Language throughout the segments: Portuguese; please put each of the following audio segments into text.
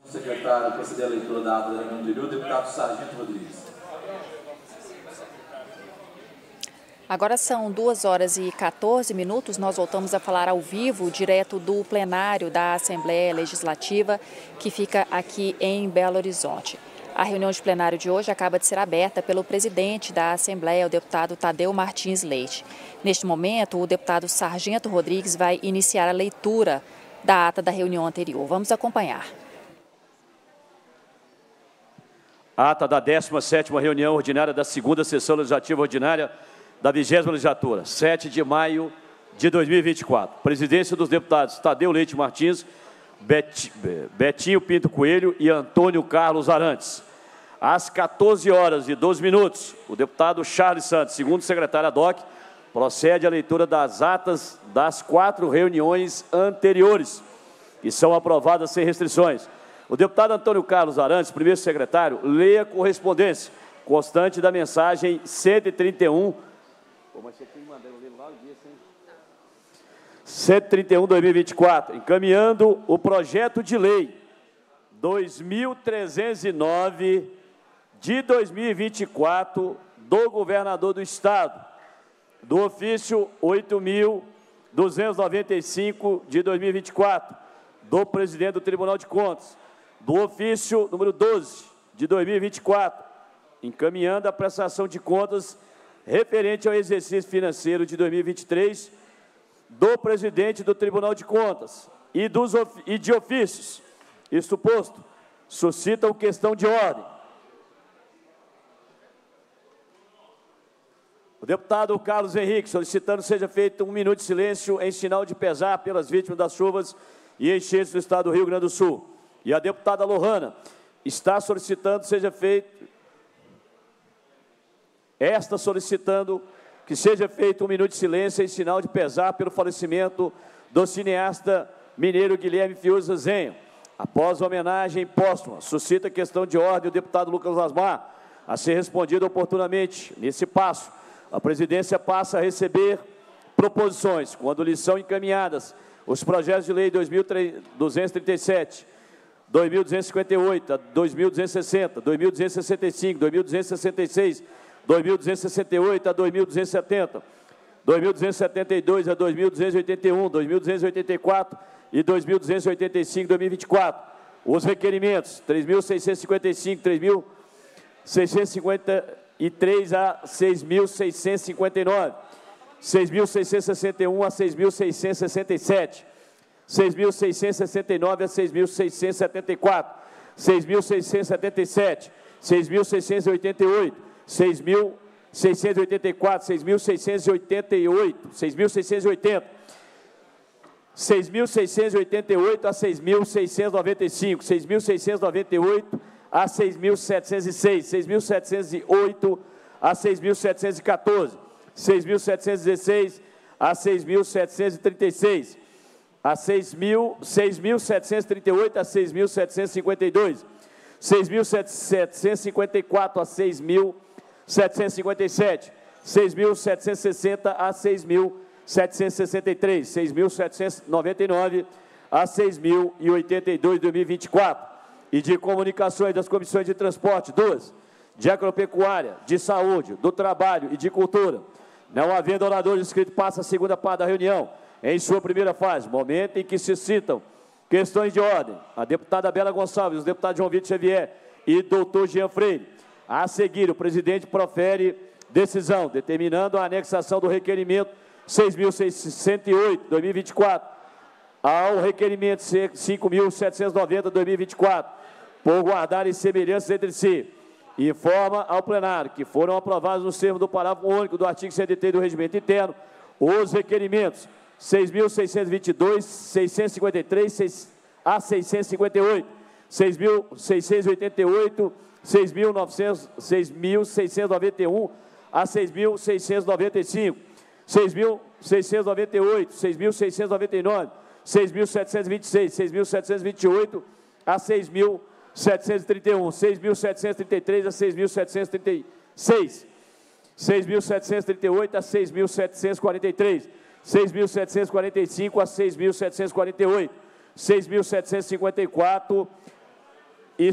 Secretário, proceder à leitura da ata da reunião anterior, deputado Sargento Rodrigues. Agora são 2h14, nós voltamos a falar ao vivo, direto do plenário da Assembleia Legislativa, que fica aqui em Belo Horizonte. A reunião de plenário de hoje acaba de ser aberta pelo presidente da Assembleia, o deputado Tadeu Martins Leite. Neste momento, o deputado Sargento Rodrigues vai iniciar a leitura da ata da reunião anterior. Vamos acompanhar. Ata da 17ª reunião ordinária da 2ª sessão legislativa ordinária da 20ª legislatura, 7 de maio de 2024. Presidência dos deputados Tadeu Leite Martins, Betinho Pinto Coelho e Antônio Carlos Arantes. Às 14h12, o deputado Charles Santos, segundo secretário ad hoc, procede à leitura das atas das 4 reuniões anteriores, que são aprovadas sem restrições. O deputado Antônio Carlos Arantes, primeiro secretário, lê a correspondência constante da mensagem 131, 131/2024, encaminhando o projeto de lei 2.309 de 2024 do governador do Estado, do ofício 8.295 de 2024, do presidente do Tribunal de Contas, do ofício número 12 de 2024, encaminhando a prestação de contas referente ao exercício financeiro de 2023 do presidente do Tribunal de Contas e de ofícios. Isto posto, suscitam questão de ordem. O deputado Carlos Henrique, solicitando seja feito 1 minuto de silêncio em sinal de pesar pelas vítimas das chuvas e enchentes do estado do Rio Grande do Sul. E a deputada Lohana está solicitando seja feito que seja feito 1 minuto de silêncio em sinal de pesar pelo falecimento do cineasta mineiro Guilherme Fiuza Zenho. Após a homenagem póstuma, suscita questão de ordem o deputado Lucas Lasmar a ser respondido oportunamente. Nesse passo, a presidência passa a receber proposições, quando lhes são encaminhadas os projetos de lei 2.237, 2.258, 2.260, 2.265, 2.266, 2.268 a 2.270, 2.272 a 2.281, 2.284 e 2.285, 2024. Os requerimentos 3.655, 3.653 a 6.659, 6.661 a 6.667, 6.669 a 6.674, 6.677, 6.688, 6.684, 6.688, 6.680, 6.688 a 6.695, 6.698 a 6.706, 6.708 a 6.714, 6.716 a 6.736, a 6.738 a 6.752, 6.754 a 6.757, 6.760 a 6.763, 6.799 a 6.082, 2024. E de comunicações das comissões de transporte, 2, de agropecuária, de saúde, do trabalho e de cultura. Não havendo orador inscrito, passa a segunda parte da reunião, em sua primeira fase, momento em que se citam questões de ordem. A deputada Bela Gonçalves, o deputado João Vitor Xavier e doutor Jean Freire. A seguir, o presidente profere decisão, determinando a anexação do requerimento 6.608, 2024, ao requerimento 5.790, 2024, por guardarem semelhanças entre si. Informa ao plenário que foram aprovados nos termos do parágrafo único do artigo 103 do Regimento Interno os requerimentos 6.622, 653 a 658, 6.688, 6.691 a 6.695, 6.698, 6.699, 6.726, 6.728 a 6.731, 6.733 a 6.736, 6.738 a 6.743, 6.745 a 6.748, 6.754 e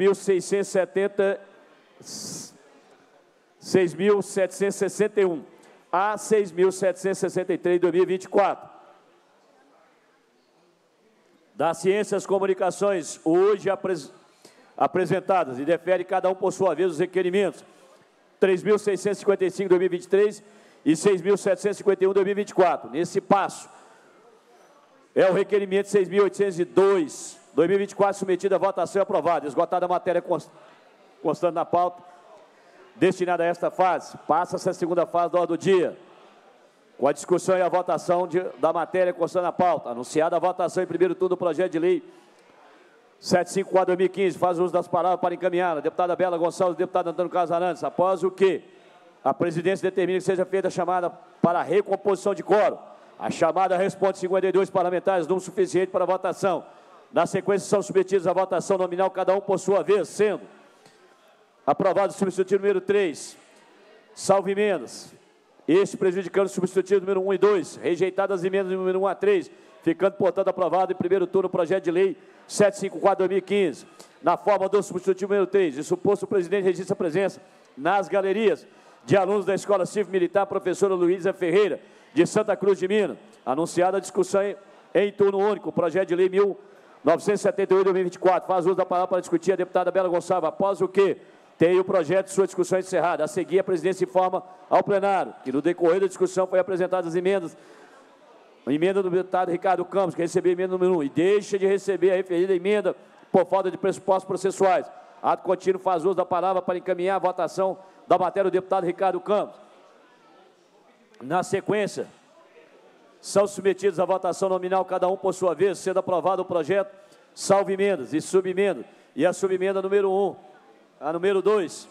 6.761 a 6.763 em 2024. Das Ciências e Comunicações, hoje apresentadas, e defere cada um por sua vez os requerimentos 3.655 em 2023 e 6.751 em 2024. Nesse passo, é o requerimento 6.802, 2024, submetido à votação e aprovado. Esgotada a matéria constante na pauta, destinada a esta fase, passa-se a segunda fase da ordem do dia, com a discussão e a votação da matéria constante na pauta. Anunciada a votação em primeiro turno do projeto de lei 754/2015, faz uso das palavras para encaminhar a deputada Bela Gonçalves, deputado Antônio Carlos Arantes, após o que a presidência determina que seja feita a chamada para a recomposição de quórum. A chamada responde 52 parlamentares, número suficiente para a votação. Na sequência, são submetidos à votação nominal, cada um por sua vez, sendo aprovado o substitutivo número 3, salvo emendas, este prejudicando o substitutivo número 1 e 2, rejeitadas as emendas número 1 a 3, ficando, portanto, aprovado em primeiro turno o projeto de lei 754/2015, na forma do substitutivo número 3, e suposto o presidente registra a presença nas galerias de alunos da Escola Cívico-Militar professora Luísa Ferreira, de Santa Cruz de Minas. Anunciada a discussão em turno único, o projeto de lei 1978/2024. Faz uso da palavra para discutir a deputada Bela Gonçalves, após o que tem o projeto de sua discussão encerrada. A seguir, a presidência informa ao plenário que no decorrer da discussão foi apresentadas as emendas. A emenda do deputado Ricardo Campos, que recebeu a emenda número 1 e deixa de receber a referida emenda por falta de pressupostos processuais. Ato contínuo faz uso da palavra para encaminhar a votação da matéria do deputado Ricardo Campos. Na sequência, são submetidos à votação nominal, cada um por sua vez, sendo aprovado o projeto, salvo emendas e subemendas. E a subemenda número 1, a número 2,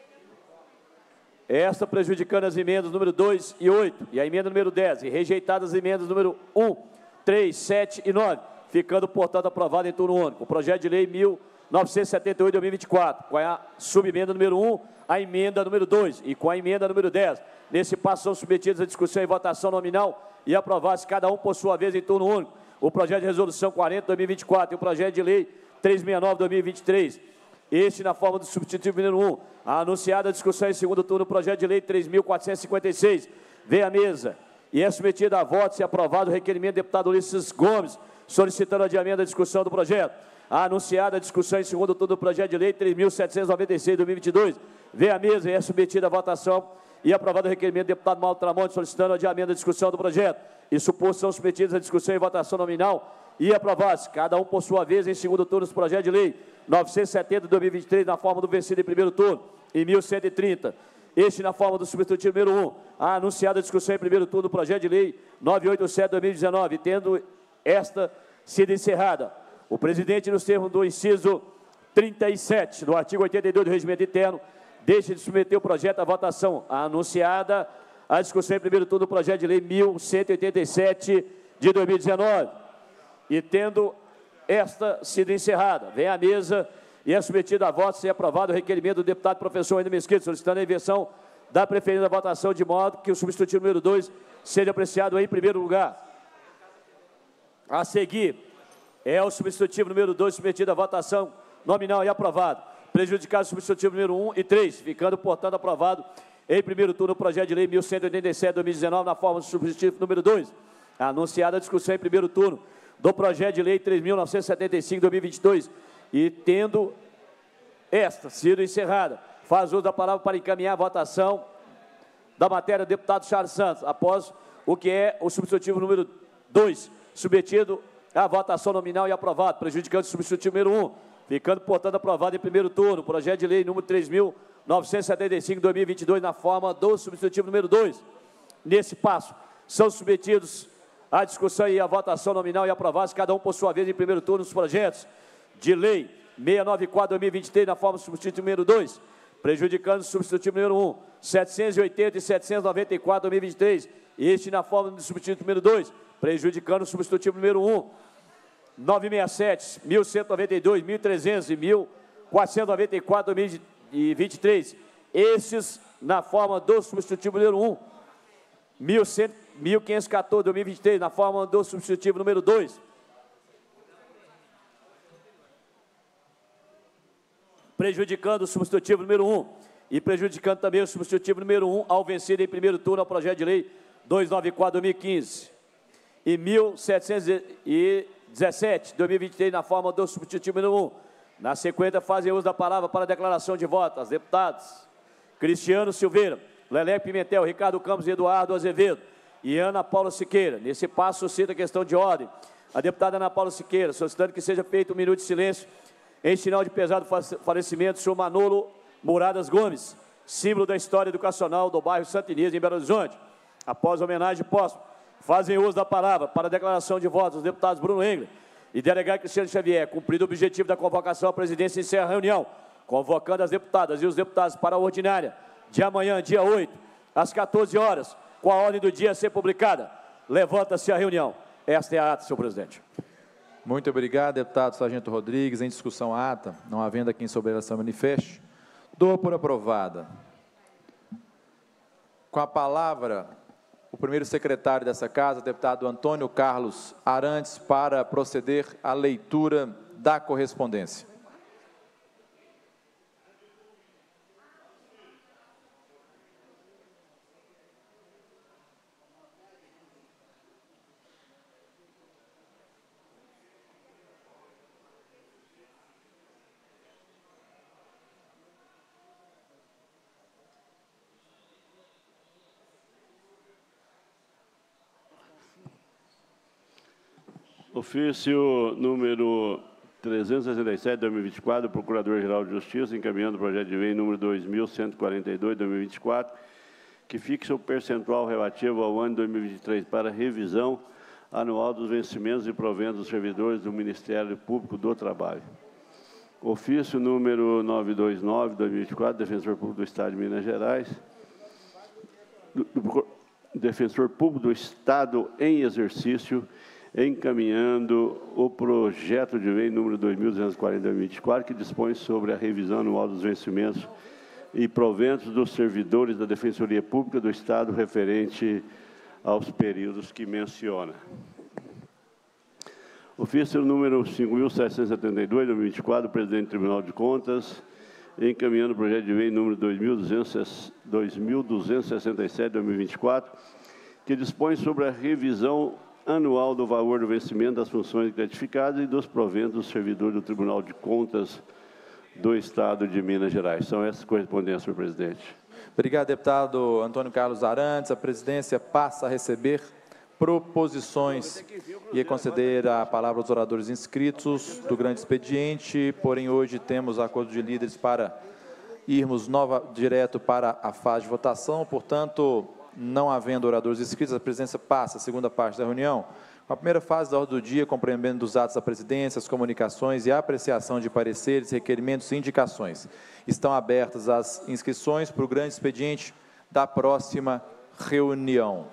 esta prejudicando as emendas número 2 e 8, e a emenda número 10, e rejeitadas as emendas número 1, 3, 7 e 9, ficando, portanto, aprovado em turno único. O projeto de lei 1978/2024, com a subemenda número 1, a emenda número 2 e com a emenda número 10. Nesse passo são submetidos à discussão e votação nominal e aprovados cada um por sua vez em turno único o projeto de resolução 40/2024 e o projeto de lei 369/2023. Este na forma do substitutivo número 1. A anunciada discussão em segundo turno, o projeto de lei 3.456. Vem à mesa e é submetido a votos e aprovado o requerimento do deputado Ulisses Gomes, solicitando adiamento da discussão do projeto. A anunciada discussão em segundo turno do projeto de lei 3.796/2022. Vem à mesa e é submetida a votação e aprovado o requerimento do deputado Mauro Tramonte, solicitando adiamento da discussão do projeto. E suposto são submetidos à discussão e votação nominal e aprovados, cada um por sua vez, em segundo turno, os projetos de lei 970/2023, na forma do vencido em primeiro turno, e 1130. Este na forma do substitutivo número 1. A anunciada discussão em primeiro turno do projeto de lei 987/2019, tendo esta sido encerrada. O presidente, nos termos do inciso 37 do artigo 82 do regimento interno, deixa de submeter o projeto à votação. A anunciada a discussão em primeiro turno do projeto de lei 1187 de 2019. E tendo esta sido encerrada, vem à mesa e é submetido a votos e aprovado o requerimento do deputado professor Wendel Mesquita, solicitando a inversão da preferida da votação, de modo que o substitutivo número 2 seja apreciado em primeiro lugar. A seguir, é o substitutivo número 2 submetido à votação nominal e aprovado, prejudicado o substitutivo número 1 e 3, ficando, portanto, aprovado em primeiro turno o projeto de lei 1187/2019, na forma do substitutivo número 2. Anunciada a discussão em primeiro turno do projeto de lei 3.975/2022 e tendo esta sido encerrada, faz uso da palavra para encaminhar a votação da matéria do deputado Charles Santos, após o que é o substitutivo número 2, submetido à votação nominal e aprovado, prejudicando o substitutivo número 1, ficando, portanto, aprovado em primeiro turno o projeto de lei número 3.975/2022, na forma do substitutivo número 2. Nesse passo, são submetidos à discussão e à votação nominal e aprovados, cada um por sua vez, em primeiro turno, os projetos de lei 694/2023, na forma do substitutivo número 2, prejudicando o substitutivo número 1, 780 e 794/2023, este na forma do substitutivo número 2, prejudicando o substitutivo número 1, 967, 1192, 1300 e 1494/2023, estes na forma do substitutivo número 1, 1514/2023, na forma do substitutivo número 2. prejudicando o substitutivo número 1 e prejudicando também o substitutivo número 1 ao vencer em primeiro turno ao projeto de lei 294/2015 e 1717/2023 na forma do substitutivo número 1. Na sequência, fazem uso da palavra para a declaração de voto as deputadas Cristiano Silveira, Lelé Pimentel, Ricardo Campos, Eduardo Azevedo e Ana Paula Siqueira. Nesse passo, suscita a questão de ordem. A deputada Ana Paula Siqueira, solicitando que seja feito um minuto de silêncio em sinal de pesado falecimento do senhor Manolo Moradas Gomes, símbolo da história educacional do bairro Santa Inês, em Belo Horizonte. Após a homenagem póstuma, fazem uso da palavra para a declaração de votos os deputados Bruno Engler e delegado Cristiano Xavier. Cumprido o objetivo da convocação, a presidência encerra a reunião, convocando as deputadas e os deputados para a ordinária de amanhã, dia 8, às 14 horas, com a ordem do dia a ser publicada. Levanta-se a reunião. Esta é a ata, senhor presidente. Muito obrigado, deputado Sargento Rodrigues. Em discussão a ata, não havendo aqui em sob relação manifeste, dou por aprovada. Com a palavra, o primeiro secretário dessa casa, deputado Antônio Carlos Arantes, para proceder à leitura da correspondência. Ofício número 367, 2024, do Procurador-Geral de Justiça, encaminhando o projeto de lei número 2142, 2024, que fixa o percentual relativo ao ano 2023 para revisão anual dos vencimentos e proventos dos servidores do Ministério Público do Trabalho. Ofício número 929, 2024, Defensor Público do Estado de Minas Gerais, Defensor Público do Estado em exercício, encaminhando o projeto de lei número 2240/2024, que dispõe sobre a revisão anual dos vencimentos e proventos dos servidores da Defensoria Pública do Estado referente aos períodos que menciona. Ofício número 5.772/2024, presidente do Tribunal de Contas, encaminhando o projeto de lei número 2267/2024, que dispõe sobre a revisão anual do valor do vencimento das funções gratificadas e dos proventos dos servidores do Tribunal de Contas do Estado de Minas Gerais. São essas correspondências, senhor presidente. Obrigado, deputado Antônio Carlos Arantes. A presidência passa a receber proposições e conceder a palavra aos oradores inscritos do grande expediente, porém hoje temos acordo de líderes para irmos direto para a fase de votação, portanto, não havendo oradores inscritos, a presidência passa a segunda parte da reunião. A primeira fase da ordem do dia, compreendendo dos atos da presidência, as comunicações e a apreciação de pareceres, requerimentos e indicações. Estão abertas as inscrições para o grande expediente da próxima reunião.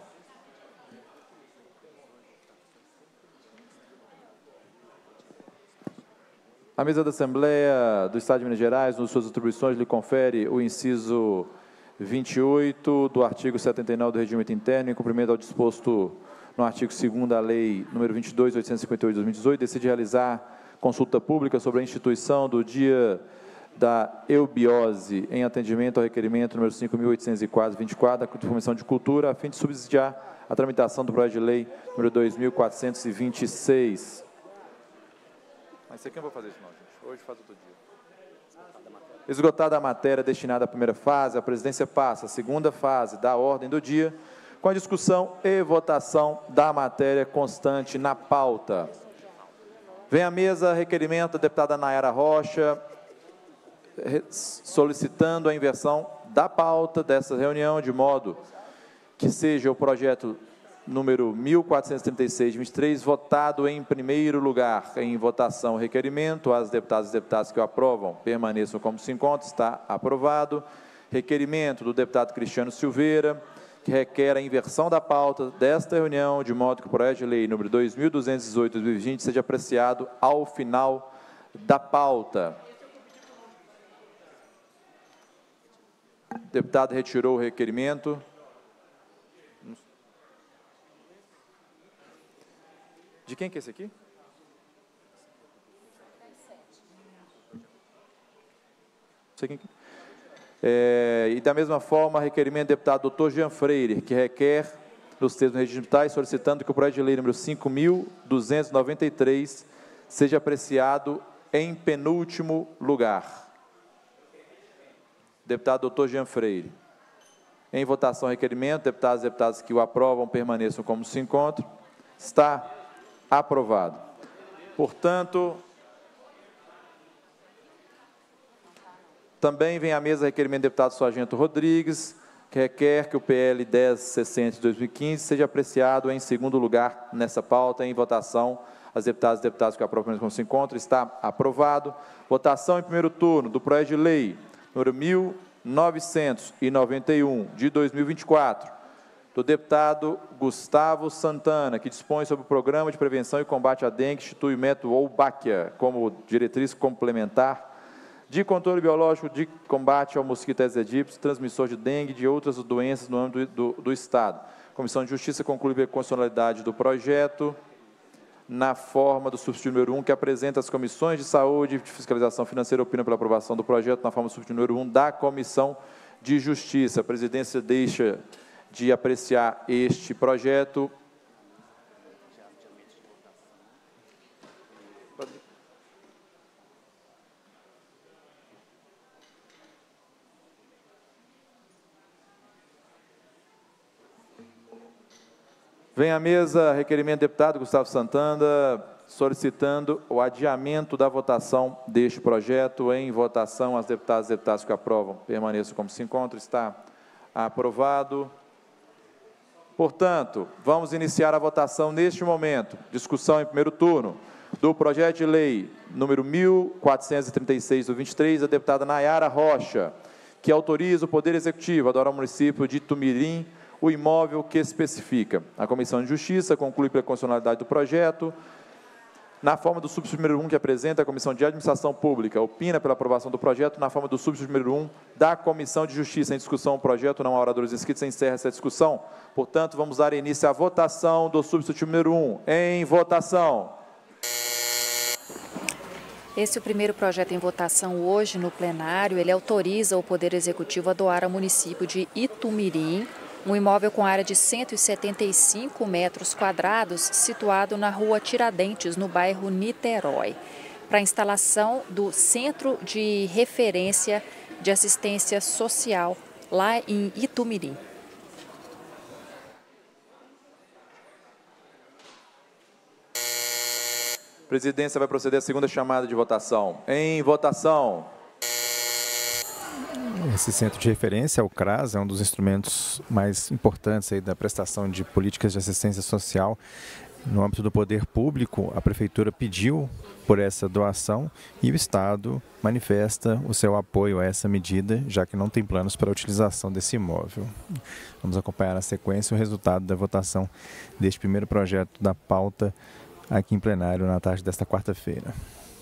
A mesa da Assembleia do Estado de Minas Gerais, nas suas atribuições, lhe confere o inciso 28 do artigo 79 do Regimento Interno, em cumprimento ao disposto no artigo 2º da Lei nº 22.858 de 2018, decide realizar consulta pública sobre a instituição do Dia da Eubiose, em atendimento ao requerimento número 5.804/24 da Comissão de Cultura, a fim de subsidiar a tramitação do projeto de lei número 2.426. Mas isso aqui eu não vou fazer isso não, gente. Hoje faz outro dia. Esgotada a matéria destinada à primeira fase, a presidência passa à segunda fase da ordem do dia, com a discussão e votação da matéria constante na pauta. Vem à mesa requerimento da deputada Nayara Rocha, solicitando a inversão da pauta dessa reunião, de modo que seja o projeto número 1436/23, votado em primeiro lugar. Em votação, o requerimento. As deputadas e deputados que o aprovam permaneçam como se encontram. Está aprovado. Requerimento do deputado Cristiano Silveira, que requer a inversão da pauta desta reunião, de modo que o projeto de lei número 2218/2020 seja apreciado ao final da pauta. O deputado retirou o requerimento. De quem que é esse aqui? sei quem... e da mesma forma, requerimento do deputado Dr. Jean Freire, que requer, nos termos regimentais, solicitando que o projeto de lei número 5.293 seja apreciado em penúltimo lugar. Deputado Dr. Jean Freire. Em votação, requerimento. Deputados e deputadas que o aprovam permaneçam como se encontram. Está aprovado. Portanto, também vem à mesa requerimento do deputado Sargento Rodrigues, que requer que o PL 1060 de 2015 seja apreciado em segundo lugar nessa pauta. Em votação, as deputadas e deputados que aprovam como se encontram. Está aprovado. Votação em primeiro turno do projeto de lei número 1991, de 2024, do deputado Gustavo Santana, que dispõe sobre o Programa de Prevenção e Combate à Dengue, institui o método Wolbachia como diretriz complementar de controle biológico de combate ao mosquito Aedes aegypti, transmissor de dengue e de outras doenças no âmbito do Estado. A Comissão de Justiça conclui a constitucionalidade do projeto na forma do substituto número 1, que apresenta as comissões de saúde e de fiscalização financeira, opina pela aprovação do projeto na forma do substituto número 1 da Comissão de Justiça. A presidência deixa de apreciar este projeto. Vem à mesa requerimento do deputado Gustavo Santana, solicitando o adiamento da votação deste projeto. Em votação, as deputadas e deputados que aprovam permaneçam como se encontram. Está aprovado. Portanto, vamos iniciar a votação neste momento. Discussão em primeiro turno do projeto de lei número 1436 do 23, da deputada Nayara Rocha, que autoriza o Poder Executivo a doar ao município de Itumirim o imóvel que especifica. A Comissão de Justiça conclui pela constitucionalidade do projeto. Na forma do substituto número 1, que apresenta a Comissão de Administração Pública, opina pela aprovação do projeto. Na forma do substituto número 1 da Comissão de Justiça. Em discussão, o projeto, não há oradores inscritos, encerra essa discussão. Portanto, vamos dar início à votação do substituto número 1. Em votação. Esse é o primeiro projeto em votação hoje no plenário. Ele autoriza o Poder Executivo a doar ao município de Itumirim um imóvel com área de 175 metros quadrados, situado na rua Tiradentes, no bairro Niterói, para a instalação do Centro de Referência de Assistência Social, lá em Itumirim. A presidência vai proceder à segunda chamada de votação. Em votação. Esse centro de referência, o CRAS, é um dos instrumentos mais importantes aí da prestação de políticas de assistência social no âmbito do poder público. A Prefeitura pediu por essa doação e o Estado manifesta o seu apoio a essa medida, já que não tem planos para a utilização desse imóvel. Vamos acompanhar na sequência o resultado da votação deste primeiro projeto da pauta aqui em plenário na tarde desta quarta-feira.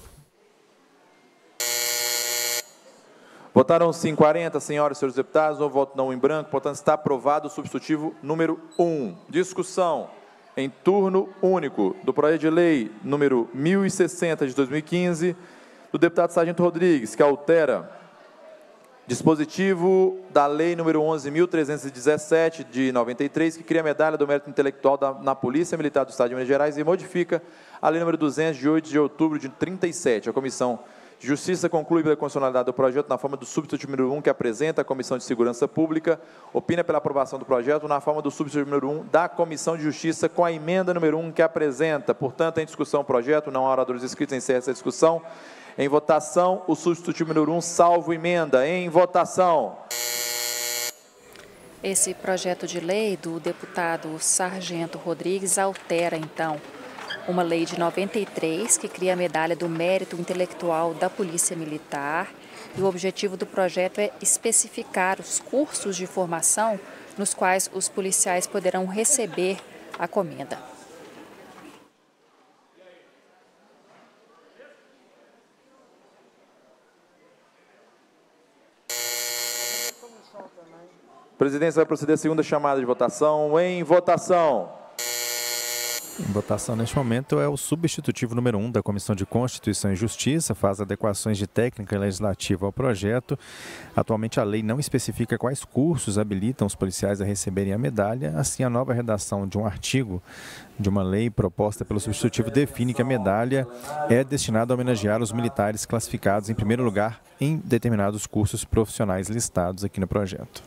Votaram sim 40, senhoras e senhores deputados, houve voto não em branco, portanto está aprovado o substitutivo número 1. Discussão em turno único do projeto de lei número 1060 de 2015, do deputado Sargento Rodrigues, que altera dispositivo da lei número 11.317 de 93, que cria a medalha do mérito intelectual na Polícia Militar do Estado de Minas Gerais e modifica a lei número 200 de 8 de outubro de 37. A Comissão Justiça conclui pela constitucionalidade do projeto na forma do substituto número 1, que apresenta a Comissão de Segurança Pública, opina pela aprovação do projeto na forma do substituto número 1 da Comissão de Justiça, com a emenda número 1 que apresenta. Portanto, em discussão o projeto, não há oradores inscritos, encerra essa discussão. Em votação, o substitutivo número 1, salvo emenda. Em votação. Esse projeto de lei do deputado Sargento Rodrigues altera, então, uma lei de 93, que cria a medalha do mérito intelectual da Polícia Militar. E o objetivo do projeto é especificar os cursos de formação nos quais os policiais poderão receber a comenda. A presidência vai proceder à segunda chamada de votação. Em votação. Em votação neste momento é o substitutivo número 1 da Comissão de Constituição e Justiça, faz adequações de técnica legislativa ao projeto. Atualmente a lei não especifica quais cursos habilitam os policiais a receberem a medalha, assim a nova redação de um artigo de uma lei proposta pelo substitutivo define que a medalha é destinada a homenagear os militares classificados em primeiro lugar em determinados cursos profissionais listados aqui no projeto.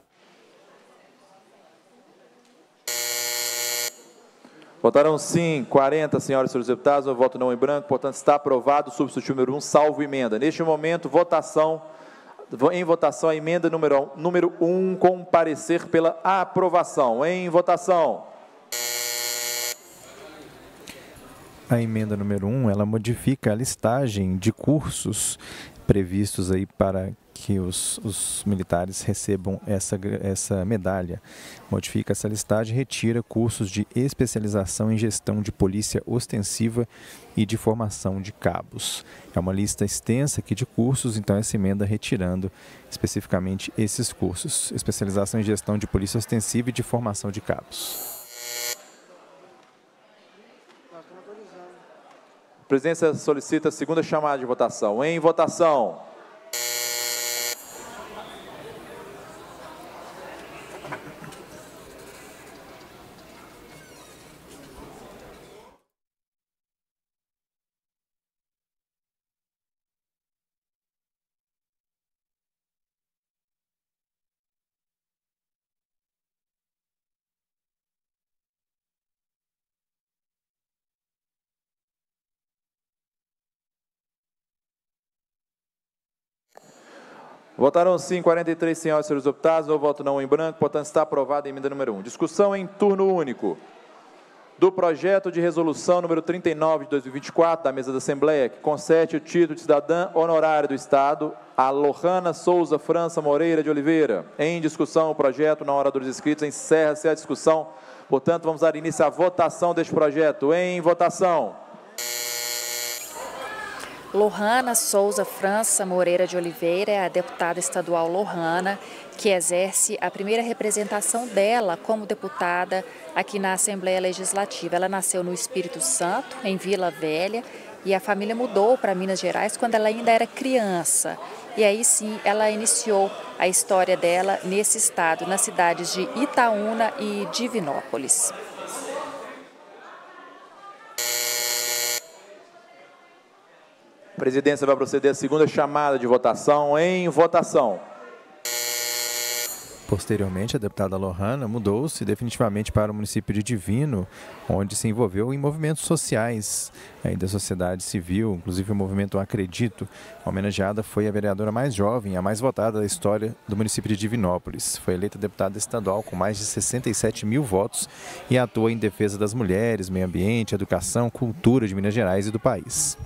Votaram sim 40 senhoras e senhores deputados, o voto não em branco, portanto está aprovado o substitutivo número 1, salvo emenda. Neste momento, em votação a emenda número 1 com parecer pela aprovação. Em votação. A emenda número 1, ela modifica a listagem de cursos previstos aí para que os militares recebam essa medalha. Modifica essa listagem e retira cursos de especialização em gestão de polícia ostensiva e de formação de cabos. É uma lista extensa aqui de cursos, então essa emenda retirando especificamente esses cursos. Especialização em gestão de polícia ostensiva e de formação de cabos. A presidência solicita a segunda chamada de votação. Em votação. Votaram sim 43 senhoras e senhores deputados, o voto não em branco, portanto está aprovada a emenda número 1. Discussão em turno único do projeto de resolução número 39 de 2024 da mesa da Assembleia, que concede o título de cidadã honorária do Estado a Lohana Souza França Moreira de Oliveira. Em discussão o projeto, na hora dos inscritos, encerra-se a discussão. Portanto, vamos dar início à votação deste projeto. Em votação. Lohana Souza França Moreira de Oliveira é a deputada estadual Lohana, que exerce a primeira representação dela como deputada aqui na Assembleia Legislativa. Ela nasceu no Espírito Santo, em Vila Velha, e a família mudou para Minas Gerais quando ela ainda era criança. E aí sim, ela iniciou a história dela nesse estado, nas cidades de Itaúna e Divinópolis. A presidência vai proceder à segunda chamada de votação. Em votação. Posteriormente, a deputada Lohana mudou-se definitivamente para o município de Divino, onde se envolveu em movimentos sociais da sociedade civil, inclusive o movimento Acredito. A homenageada foi a vereadora mais jovem, a mais votada da história do município de Divinópolis. Foi eleita deputada estadual com mais de 67 mil votos e atua em defesa das mulheres, meio ambiente, educação, cultura de Minas Gerais e do país.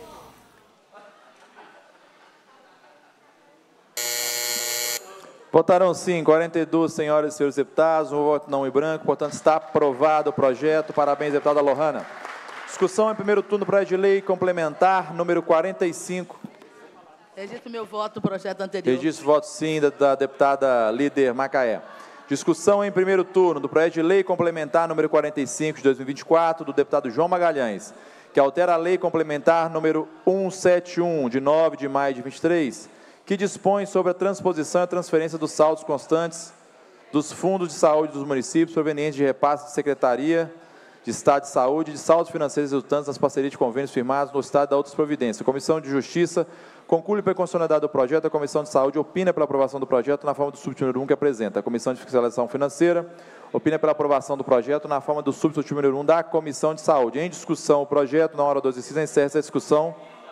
Votaram sim 42 senhoras e senhores deputados, um voto não em branco, portanto está aprovado o projeto. Parabéns, deputada Lohana. Discussão em primeiro turno, projeto de lei complementar, número 45. Registro meu voto no projeto anterior. Registro voto sim da deputada líder Macaé. Discussão em primeiro turno do projeto de lei complementar, número 45 de 2024, do deputado João Magalhães, que altera a lei complementar número 171, de 9 de maio de 23, que dispõe sobre a transposição e a transferência dos saldos constantes dos fundos de saúde dos municípios provenientes de repasse de Secretaria de Estado de Saúde e de saldos financeiros resultantes das parcerias de convênios firmados no Estado e da outras providências. A Comissão de Justiça conclui pela constitucionalidade do projeto. A Comissão de Saúde opina pela aprovação do projeto na forma do subtítulo número 1 que apresenta. A Comissão de Fiscalização Financeira opina pela aprovação do projeto na forma do subtítulo número 1 da Comissão de Saúde. Em discussão, o projeto, na hora dos exercícios, encerra essa discussão.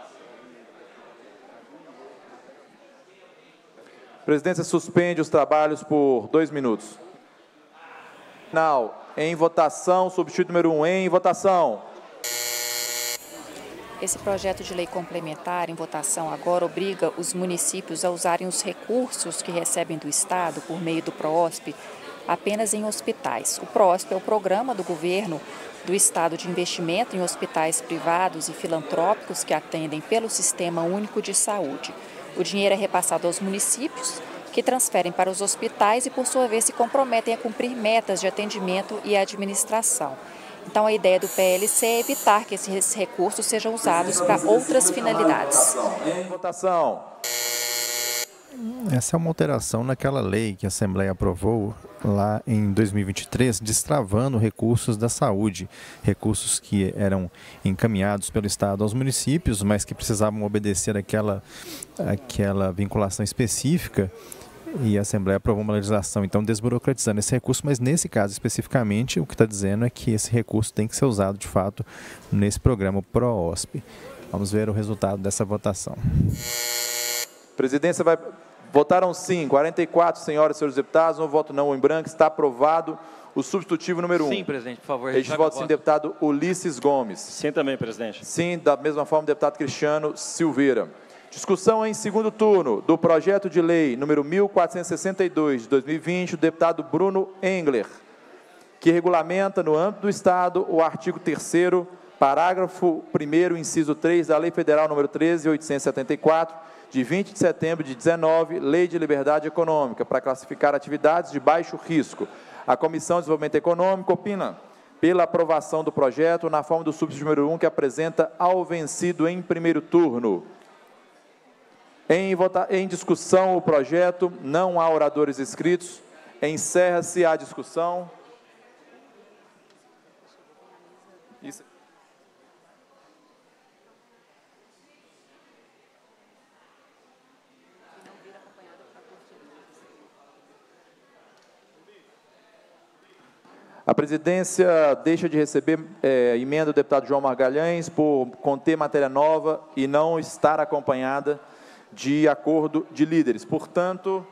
A presidência suspende os trabalhos por 2 minutos. Final. Em votação, substituto número 1. Em votação. Esse projeto de lei complementar em votação agora obriga os municípios a usarem os recursos que recebem do Estado por meio do PROSP apenas em hospitais. O PROSP é o programa do governo do Estado de investimento em hospitais privados e filantrópicos que atendem pelo Sistema Único de Saúde. O dinheiro é repassado aos municípios, que transferem para os hospitais e, por sua vez, se comprometem a cumprir metas de atendimento e administração. Então, a ideia do PLC é evitar que esses recursos sejam usados para outras finalidades. Em votação. Essa é uma alteração naquela lei que a Assembleia aprovou lá em 2023, destravando recursos da saúde, recursos que eram encaminhados pelo Estado aos municípios, mas que precisavam obedecer àquela vinculação específica, e a Assembleia aprovou uma legislação, então, desburocratizando esse recurso, mas nesse caso especificamente, o que está dizendo é que esse recurso tem que ser usado, de fato, nesse programa PROOSP. Vamos ver o resultado dessa votação. Presidência vai... Votaram sim, 44 senhoras e senhores deputados, um voto não ou em branco, está aprovado o substitutivo número 1. Sim, presidente, por favor. Registro de voto sim, deputado Ulisses Gomes. Sim também, presidente. Sim, da mesma forma, deputado Cristiano Silveira. Discussão em segundo turno do projeto de lei número 1462 de 2020, do deputado Bruno Engler, que regulamenta no âmbito do Estado o artigo 3º, parágrafo 1º, inciso 3 da Lei Federal número 13.874, de 20 de setembro de 19, Lei de Liberdade Econômica, para classificar atividades de baixo risco. A Comissão de Desenvolvimento Econômico opina pela aprovação do projeto na forma do subsídio número 1, que apresenta ao vencido em primeiro turno. Em discussão o projeto, não há oradores inscritos. Encerra-se a discussão. A presidência deixa de receber emenda do deputado João Magalhães por conter matéria nova e não estar acompanhada de acordo de líderes. Portanto,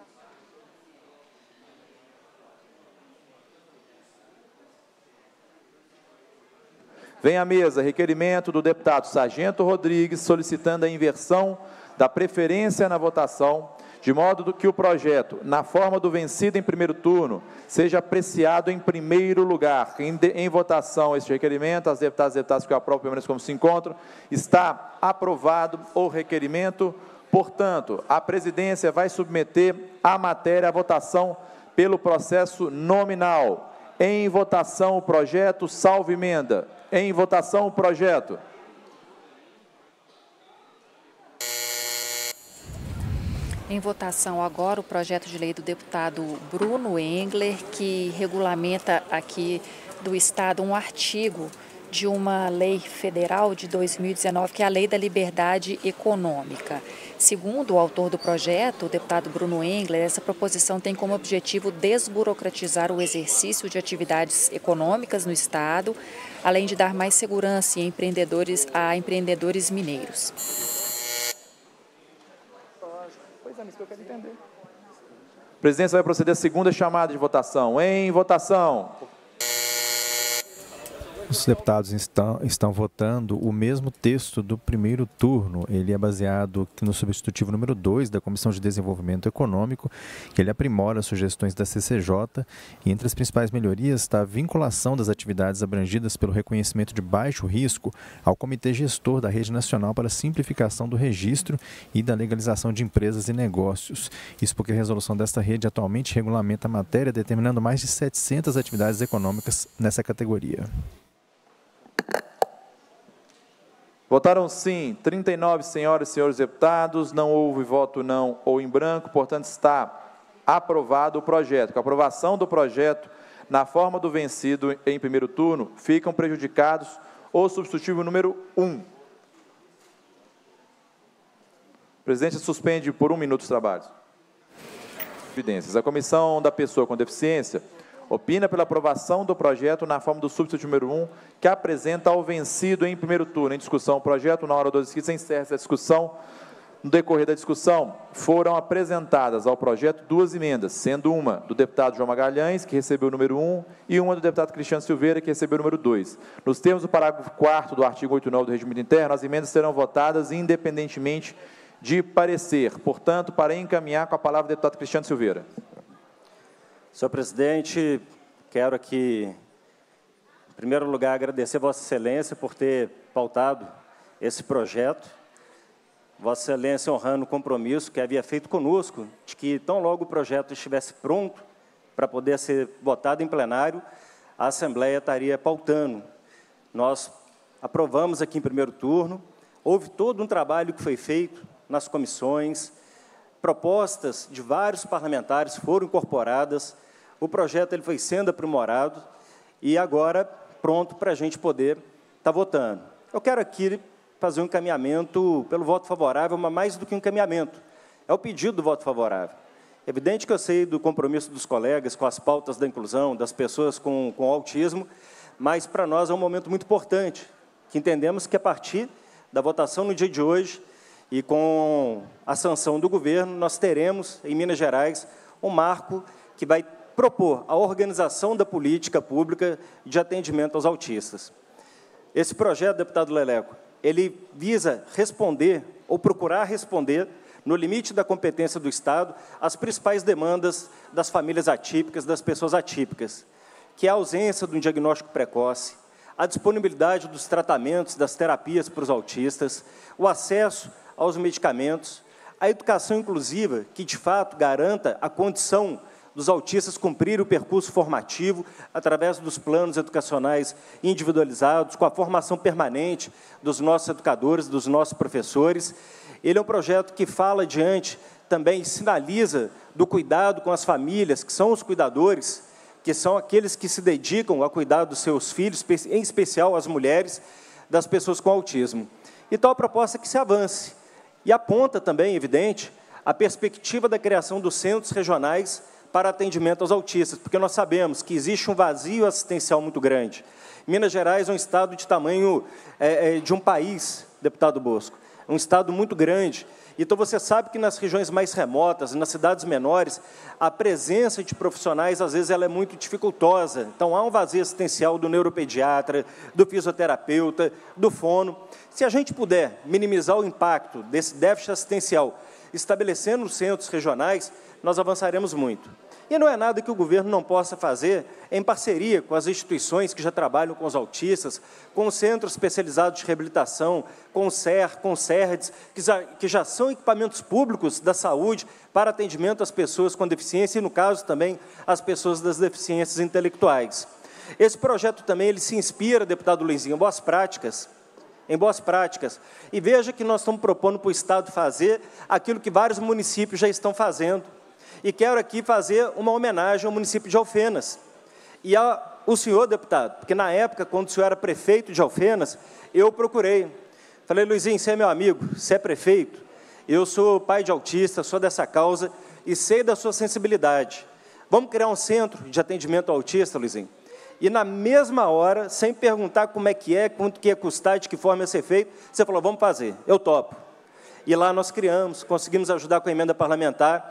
vem à mesa requerimento do deputado Sargento Rodrigues solicitando a inversão da preferência na votação, de modo que o projeto, na forma do vencido em primeiro turno, seja apreciado em primeiro lugar. Em votação, este requerimento, as deputadas e deputados que o aprovam, permaneçam como se encontram, está aprovado o requerimento. Portanto, a presidência vai submeter a matéria à votação pelo processo nominal. Em votação, o projeto, salvo emenda. Em votação, o projeto. Em votação agora o projeto de lei do deputado Bruno Engler, que regulamenta aqui do Estado um artigo de uma lei federal de 2019, que é a Lei da Liberdade Econômica. Segundo o autor do projeto, o deputado Bruno Engler, essa proposição tem como objetivo desburocratizar o exercício de atividades econômicas no Estado, além de dar mais segurança a empreendedores mineiros. A presidência vai proceder à segunda chamada de votação. Em votação. Os deputados estão votando o mesmo texto do primeiro turno. Ele é baseado no substitutivo número 2 da Comissão de Desenvolvimento Econômico, que ele aprimora as sugestões da CCJ, e entre as principais melhorias está a vinculação das atividades abrangidas pelo reconhecimento de baixo risco ao Comitê Gestor da Rede Nacional para a Simplificação do Registro e da Legalização de Empresas e Negócios. Isso porque a resolução desta rede atualmente regulamenta a matéria, determinando mais de 700 atividades econômicas nessa categoria. Votaram sim 39 senhoras e senhores deputados, não houve voto não ou em branco, portanto está aprovado o projeto. Com a aprovação do projeto, na forma do vencido em primeiro turno, ficam prejudicados o substitutivo número 1. O presidente suspende por 1 minuto os trabalhos. Evidências. A Comissão da Pessoa com Deficiência opina pela aprovação do projeto na forma do substitutivo número 1, que apresenta ao vencido em primeiro turno. Em discussão, o projeto, na hora dos inscritos, encerra a discussão. No decorrer da discussão, foram apresentadas ao projeto 2 emendas, sendo uma do deputado João Magalhães, que recebeu o número 1, e uma do deputado Cristiano Silveira, que recebeu o número 2. Nos termos do parágrafo 4º do artigo 89 do Regimento Interno, as emendas serão votadas independentemente de parecer. Portanto, para encaminhar, com a palavra o deputado Cristiano Silveira. Senhor presidente, quero aqui, em primeiro lugar, agradecer a Vossa Excelência por ter pautado esse projeto. Vossa Excelência honrando o compromisso que havia feito conosco, de que tão logo o projeto estivesse pronto para poder ser votado em plenário, a Assembleia estaria pautando. Nós aprovamos aqui em primeiro turno, houve todo um trabalho que foi feito nas comissões, propostas de vários parlamentares foram incorporadas, o projeto ele foi sendo aprimorado e agora pronto para a gente poder estar votando. Eu quero aqui fazer um encaminhamento pelo voto favorável, mas mais do que um encaminhamento, é o pedido do voto favorável. É evidente que eu sei do compromisso dos colegas com as pautas da inclusão, das pessoas com autismo, mas para nós é um momento muito importante, que entendemos que a partir da votação no dia de hoje e com a sanção do governo, nós teremos, em Minas Gerais, um marco que vai propor a organização da política pública de atendimento aos autistas. Esse projeto, deputado Leleco, ele visa responder, ou procurar responder, no limite da competência do Estado, as principais demandas das famílias atípicas, das pessoas atípicas, que é a ausência de um diagnóstico precoce, a disponibilidade dos tratamentos, das terapias para os autistas, o acesso aos medicamentos, a educação inclusiva, que, de fato, garanta a condição dos autistas cumprir o percurso formativo através dos planos educacionais individualizados, com a formação permanente dos nossos educadores, dos nossos professores. Ele é um projeto que fala adiante, também sinaliza do cuidado com as famílias, que são os cuidadores, que são aqueles que se dedicam a cuidar dos seus filhos, em especial as mulheres, das pessoas com autismo. Então, a proposta é que se avance. E aponta também, evidente, a perspectiva da criação dos centros regionais para atendimento aos autistas, porque nós sabemos que existe um vazio assistencial muito grande. Minas Gerais é um estado de tamanho de um país, deputado Bosco, é um estado muito grande. Então, você sabe que nas regiões mais remotas, nas cidades menores, a presença de profissionais, às vezes, ela é muito dificultosa. Então, há um vazio assistencial do neuropediatra, do fisioterapeuta, do fono. Se a gente puder minimizar o impacto desse déficit assistencial, estabelecendo os centros regionais, nós avançaremos muito. E não é nada que o governo não possa fazer em parceria com as instituições que já trabalham com os autistas, com os centros especializados de reabilitação, com o CER, com o CERDES, que já são equipamentos públicos da saúde para atendimento às pessoas com deficiência e, no caso, também às pessoas das deficiências intelectuais. Esse projeto também ele se inspira, deputado Luizinho, em boas práticas, e veja que nós estamos propondo para o Estado fazer aquilo que vários municípios já estão fazendo. E quero aqui fazer uma homenagem ao município de Alfenas. E ao senhor, deputado, porque na época, quando o senhor era prefeito de Alfenas, eu procurei. Falei, Luizinho, você é meu amigo, você é prefeito, eu sou pai de autista, sou dessa causa e sei da sua sensibilidade. Vamos criar um centro de atendimento ao autista, Luizinho? E na mesma hora, sem perguntar como é que é, quanto que ia custar, de que forma ia ser feito, você falou, vamos fazer, eu topo. E lá nós criamos, conseguimos ajudar com a emenda parlamentar,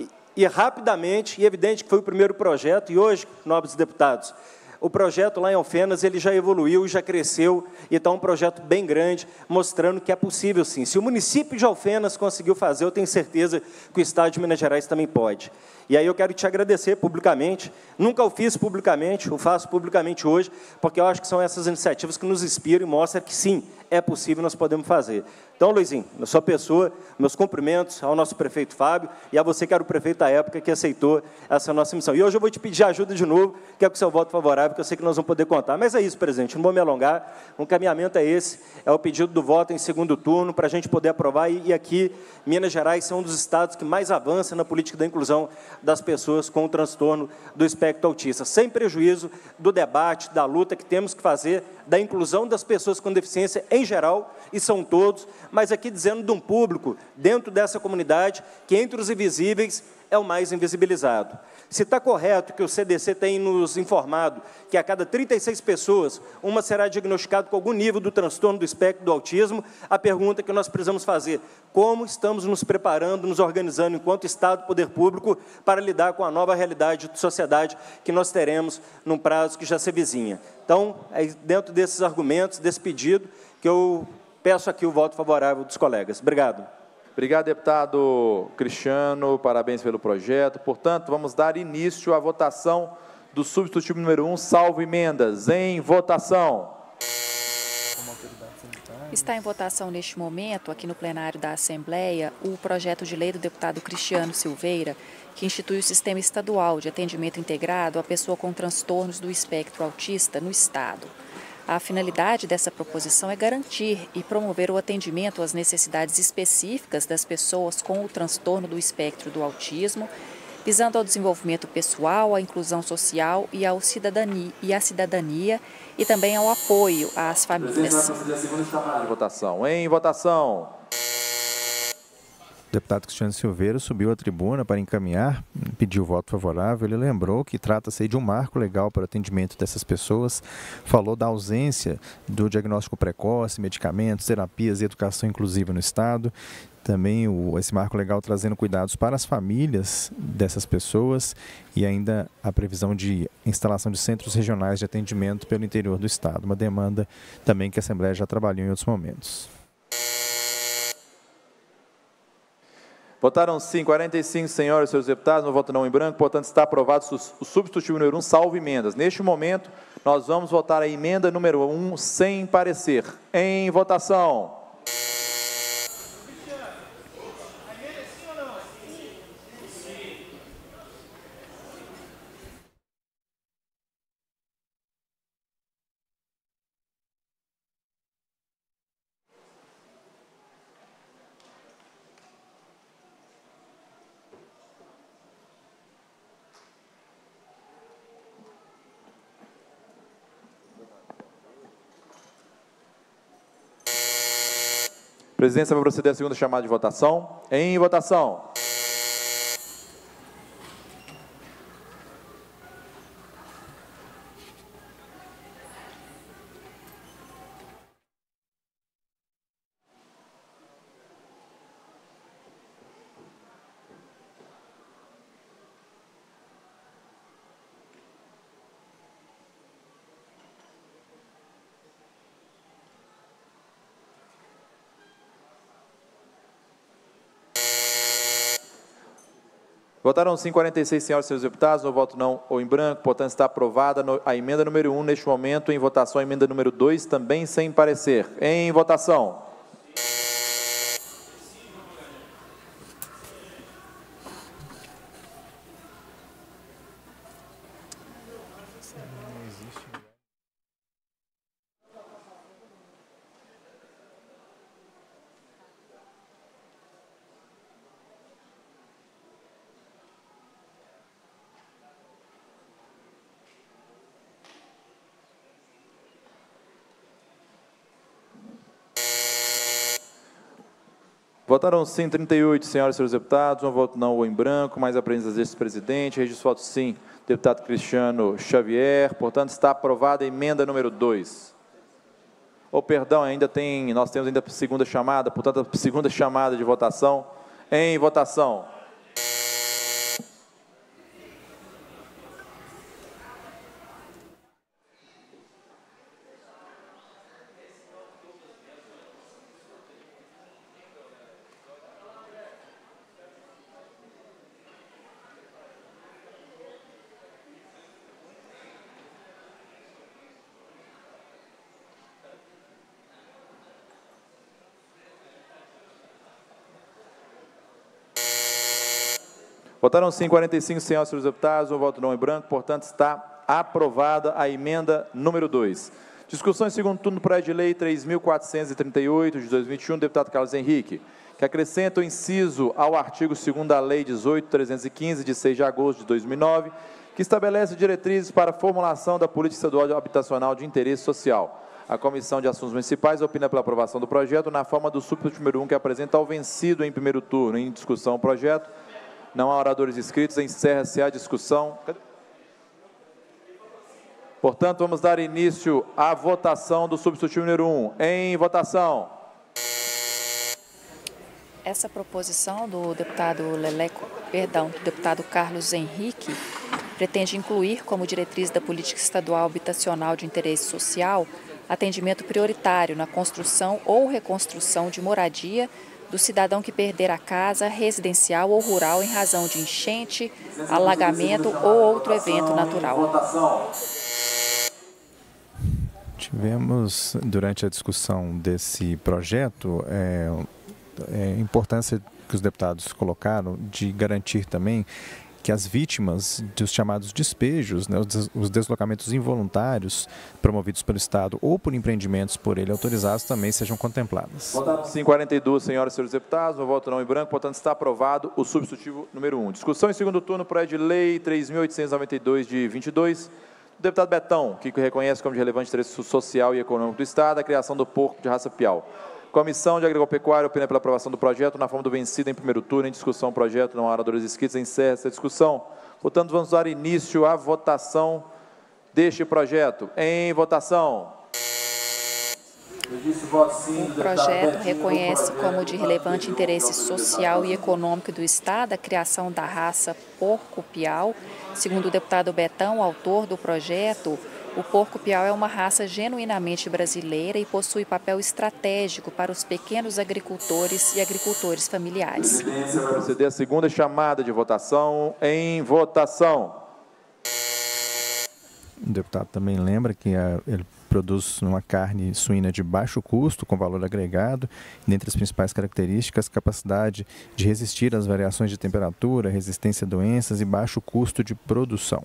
e rapidamente, e evidente que foi o primeiro projeto, e hoje, nobres deputados, o projeto lá em Alfenas, ele já evoluiu, já cresceu, e está um projeto bem grande, mostrando que é possível sim. Se o município de Alfenas conseguiu fazer, eu tenho certeza que o Estado de Minas Gerais também pode. E aí eu quero te agradecer publicamente, nunca o fiz publicamente, o faço publicamente hoje, porque eu acho que são essas iniciativas que nos inspiram e mostram que sim, é possível, nós podemos fazer. Então, Luizinho, na sua pessoa, meus cumprimentos ao nosso prefeito Fábio e a você que era o prefeito da época que aceitou essa nossa missão. E hoje eu vou te pedir ajuda de novo, que é com o seu voto favorável, que eu sei que nós vamos poder contar. Mas é isso, presidente, não vou me alongar, o encaminhamento é esse, é o pedido do voto em segundo turno, para a gente poder aprovar, e aqui, Minas Gerais são um dos estados que mais avança na política da inclusão das pessoas com o transtorno do espectro autista, sem prejuízo do debate, da luta que temos que fazer, da inclusão das pessoas com deficiência em geral, e são todos, mas aqui dizendo de um público, dentro dessa comunidade, que entre os invisíveis é o mais invisibilizado. Se está correto que o CDC tem nos informado que a cada 36 pessoas, uma será diagnosticada com algum nível do transtorno do espectro do autismo, a pergunta que nós precisamos fazer, como estamos nos preparando, nos organizando enquanto Estado e Poder Público para lidar com a nova realidade de sociedade que nós teremos num prazo que já se vizinha. Então, é dentro desses argumentos, desse pedido, que eu peço aqui o voto favorável dos colegas. Obrigado. Obrigado, deputado Cristiano, parabéns pelo projeto. Portanto, vamos dar início à votação do substitutivo número 1, salvo emendas. Em votação. Como autoridade sanitária. Está em votação neste momento, aqui no plenário da Assembleia, o projeto de lei do deputado Cristiano Silveira, que institui o Sistema Estadual de Atendimento Integrado à pessoa com transtornos do espectro autista no Estado. A finalidade dessa proposição é garantir e promover o atendimento às necessidades específicas das pessoas com o transtorno do espectro do autismo, visando ao desenvolvimento pessoal, à inclusão social e à cidadania e também ao apoio às famílias. Votação. Em votação. O deputado Cristiano Silveira subiu à tribuna para encaminhar, pediu voto favorável. Ele lembrou que trata-se de um marco legal para o atendimento dessas pessoas, falou da ausência do diagnóstico precoce, medicamentos, terapias e educação inclusiva no Estado. Também esse marco legal trazendo cuidados para as famílias dessas pessoas e ainda a previsão de instalação de centros regionais de atendimento pelo interior do Estado. Uma demanda também que a Assembleia já trabalhou em outros momentos. Votaram sim 45 senhores e seus deputados, no voto não em branco, portanto está aprovado o substitutivo número 1, salvo emendas. Neste momento, nós vamos votar a emenda número 1 sem parecer. Em votação. A presidência vai proceder à segunda chamada de votação. Em votação. Votaram sim 46 senhores e seus deputados, no voto não ou em branco, portanto está aprovada a emenda número 1, neste momento em votação a emenda número 2, também sem parecer. Em votação. Votaram sim 38 senhoras e senhores deputados, um voto não ou em branco, mais a presença deste presidente. Registro voto sim, deputado Cristiano Xavier. Portanto, está aprovada a emenda número 2. Perdão, nós temos ainda a segunda chamada, portanto, a segunda chamada de votação. Em votação. Votaram sim 45 senhores e senhores deputados, um voto não em branco, portanto está aprovada a emenda número 2. Discussão em segundo turno do projeto de lei 3.438 de 2021, deputado Carlos Henrique, que acrescenta o inciso ao artigo 2º da Lei 18.315, de 6 de agosto de 2009, que estabelece diretrizes para a formulação da política estadual habitacional de interesse social. A Comissão de Assuntos Municipais opina pela aprovação do projeto na forma do substituto número 1, que apresenta ao vencido em primeiro turno. Em discussão o projeto. Não há oradores inscritos, encerra-se a discussão. Portanto, vamos dar início à votação do substitutivo número 1. Em votação. Essa proposição do deputado do deputado Carlos Henrique pretende incluir como diretriz da política estadual habitacional de interesse social atendimento prioritário na construção ou reconstrução de moradia do cidadão que perder a casa residencial ou rural em razão de enchente, alagamento ou outro evento natural. Tivemos, durante a discussão desse projeto, a importância que os deputados colocaram de garantir também que as vítimas dos chamados despejos, né, os deslocamentos involuntários promovidos pelo Estado ou por empreendimentos por ele autorizados também sejam contempladas. Votaram sim 42, senhoras e senhores deputados, no voto não em branco, portanto está aprovado o substitutivo número 1. Discussão em segundo turno, projeto de lei 3.892 de 22, do deputado Betão, que reconhece como de relevante interesse social e econômico do Estado a criação do porco de raça Piau. Comissão de Agropecuária opina pela aprovação do projeto na forma do vencido em primeiro turno. Em discussão, o projeto, não há oradores inscritos, encerra essa discussão. Portanto, vamos dar início à votação deste projeto. Em votação. O projeto reconhece como de relevante interesse social e econômico do Estado a criação da raça porco-piau. Segundo o deputado Betão, autor do projeto, o porco-piau é uma raça genuinamente brasileira e possui papel estratégico para os pequenos agricultores e agricultores familiares. A presidência vai proceder à segunda chamada de votação. Em votação. O deputado também lembra que ele produz uma carne suína de baixo custo, com valor agregado, dentre as principais características, capacidade de resistir às variações de temperatura, resistência a doenças e baixo custo de produção.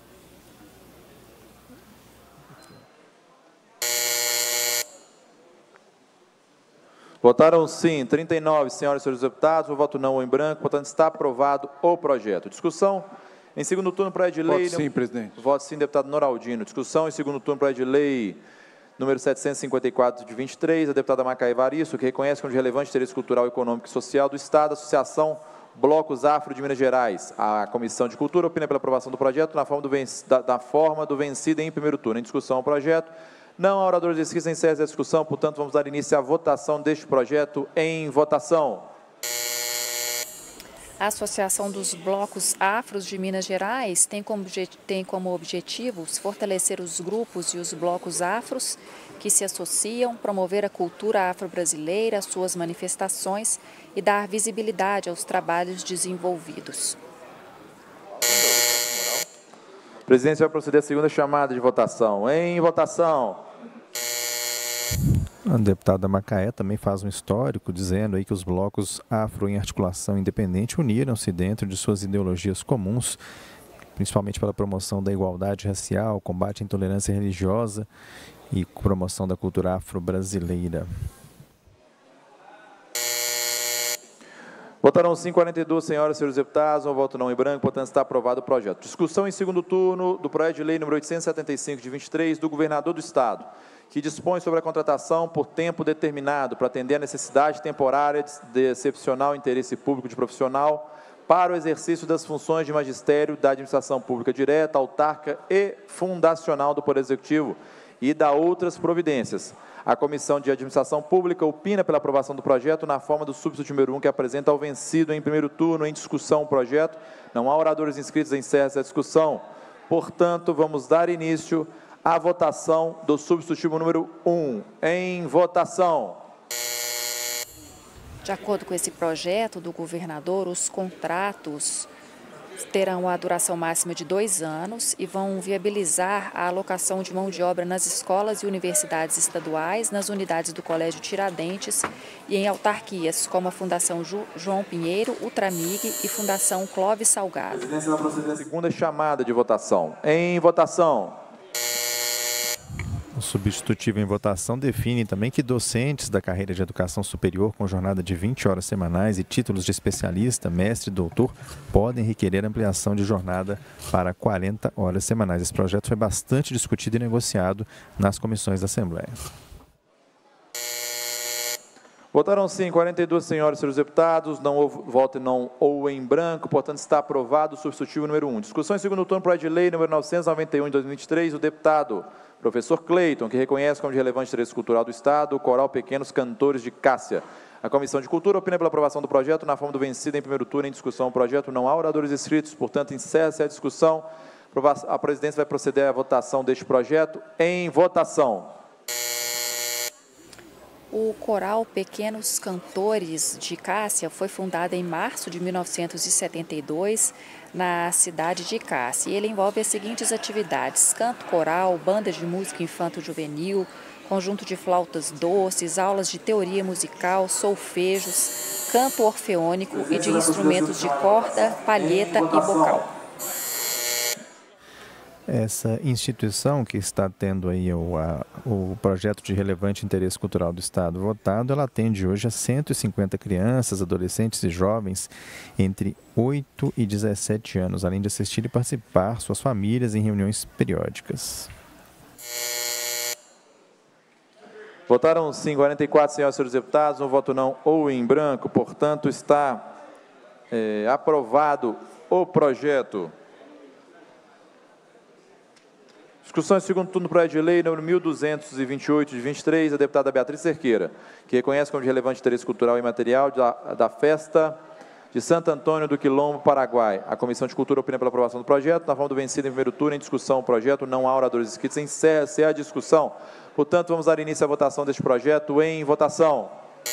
Votaram sim 39, senhoras e senhores deputados, o voto não ou em branco, portanto está aprovado o projeto. Discussão em segundo turno, projeto de lei... Voto sim, presidente. Voto sim, deputado Noraldino. Discussão em segundo turno, projeto de lei número 754 de 23, a deputada Macaé Varisto, que reconhece como de relevante interesse cultural, econômico e social do Estado, a Associação Blocos Afro de Minas Gerais. A Comissão de Cultura opina pela aprovação do projeto na forma do vencido em primeiro turno. Em discussão, o projeto. Não há oradores inscritos, encerra essa discussão, portanto, vamos dar início à votação deste projeto. Em votação. A Associação dos Blocos Afros de Minas Gerais tem como objetivos fortalecer os grupos e os blocos afros que se associam, promover a cultura afro-brasileira, suas manifestações e dar visibilidade aos trabalhos desenvolvidos. A presidência vai proceder à segunda chamada de votação. Em votação. A deputada Macaé também faz um histórico dizendo aí que os blocos afro em articulação independente uniram-se dentro de suas ideologias comuns, principalmente pela promoção da igualdade racial, combate à intolerância religiosa e promoção da cultura afro-brasileira. Votaram sim 42, senhoras e senhores deputados, um voto não em branco, portanto está aprovado o projeto. Discussão em segundo turno do projeto de lei número 875 de 23 do governador do Estado, que dispõe sobre a contratação por tempo determinado para atender a necessidade temporária de excepcional interesse público de profissional para o exercício das funções de magistério da administração pública direta, autárquica e fundacional do Poder Executivo e da outras providências. A Comissão de Administração Pública opina pela aprovação do projeto na forma do substituto número 1, que apresenta ao vencido em primeiro turno. Em discussão o projeto. Não há oradores inscritos, encerra essa discussão. Portanto, vamos dar início à votação do substitutivo número 1. Em votação. De acordo com esse projeto do governador, os contratos terão a duração máxima de 2 anos e vão viabilizar a alocação de mão de obra nas escolas e universidades estaduais, nas unidades do Colégio Tiradentes e em autarquias, como a Fundação João Pinheiro, Ultramig e Fundação Clóvis Salgado. A presidência vai proceder à segunda chamada de votação. Em votação. O substitutivo em votação define também que docentes da carreira de educação superior com jornada de 20 horas semanais e títulos de especialista, mestre e doutor podem requerer ampliação de jornada para 40 horas semanais. Esse projeto foi bastante discutido e negociado nas comissões da Assembleia. Votaram sim 42 senhoras e senhores deputados, não houve voto não ou em branco, portanto está aprovado o substitutivo número 1. Discussão em segundo turno, projeto de lei número 991 de 2023, o deputado professor Cleiton, que reconhece como de relevante interesse cultural do Estado o coral Pequenos Cantores de Cássia. A Comissão de Cultura opina pela aprovação do projeto na forma do vencido em primeiro turno. Em discussão o projeto, não há oradores inscritos, portanto encerra-se a discussão. A presidência vai proceder à votação deste projeto. Em votação. O coral Pequenos Cantores de Cássia foi fundado em março de 1972 na cidade de Cássia. E ele envolve as seguintes atividades: canto coral, banda de música infanto-juvenil, conjunto de flautas doces, aulas de teoria musical, solfejos, canto orfeônico e de instrumentos de corda, palheta e bocal. Essa instituição que está tendo aí o projeto de relevante interesse cultural do Estado votado, ela atende hoje a 150 crianças, adolescentes e jovens entre 8 e 17 anos, além de assistir e participar suas famílias em reuniões periódicas. Votaram sim 44 senhoras e senhores deputados, um voto não ou em branco, portanto está aprovado o projeto. Discussão em segundo turno do projeto de lei número 1228 de 23, a deputada Beatriz Cerqueira, que reconhece como de relevante interesse cultural e material da festa de Santo Antônio do Quilombo, Paraguai. A Comissão de Cultura opina pela aprovação do projeto. Na forma do vencido em primeiro turno, em discussão o projeto, não há oradores inscritos, encerra-se a discussão. Portanto, vamos dar início à votação deste projeto. Em votação.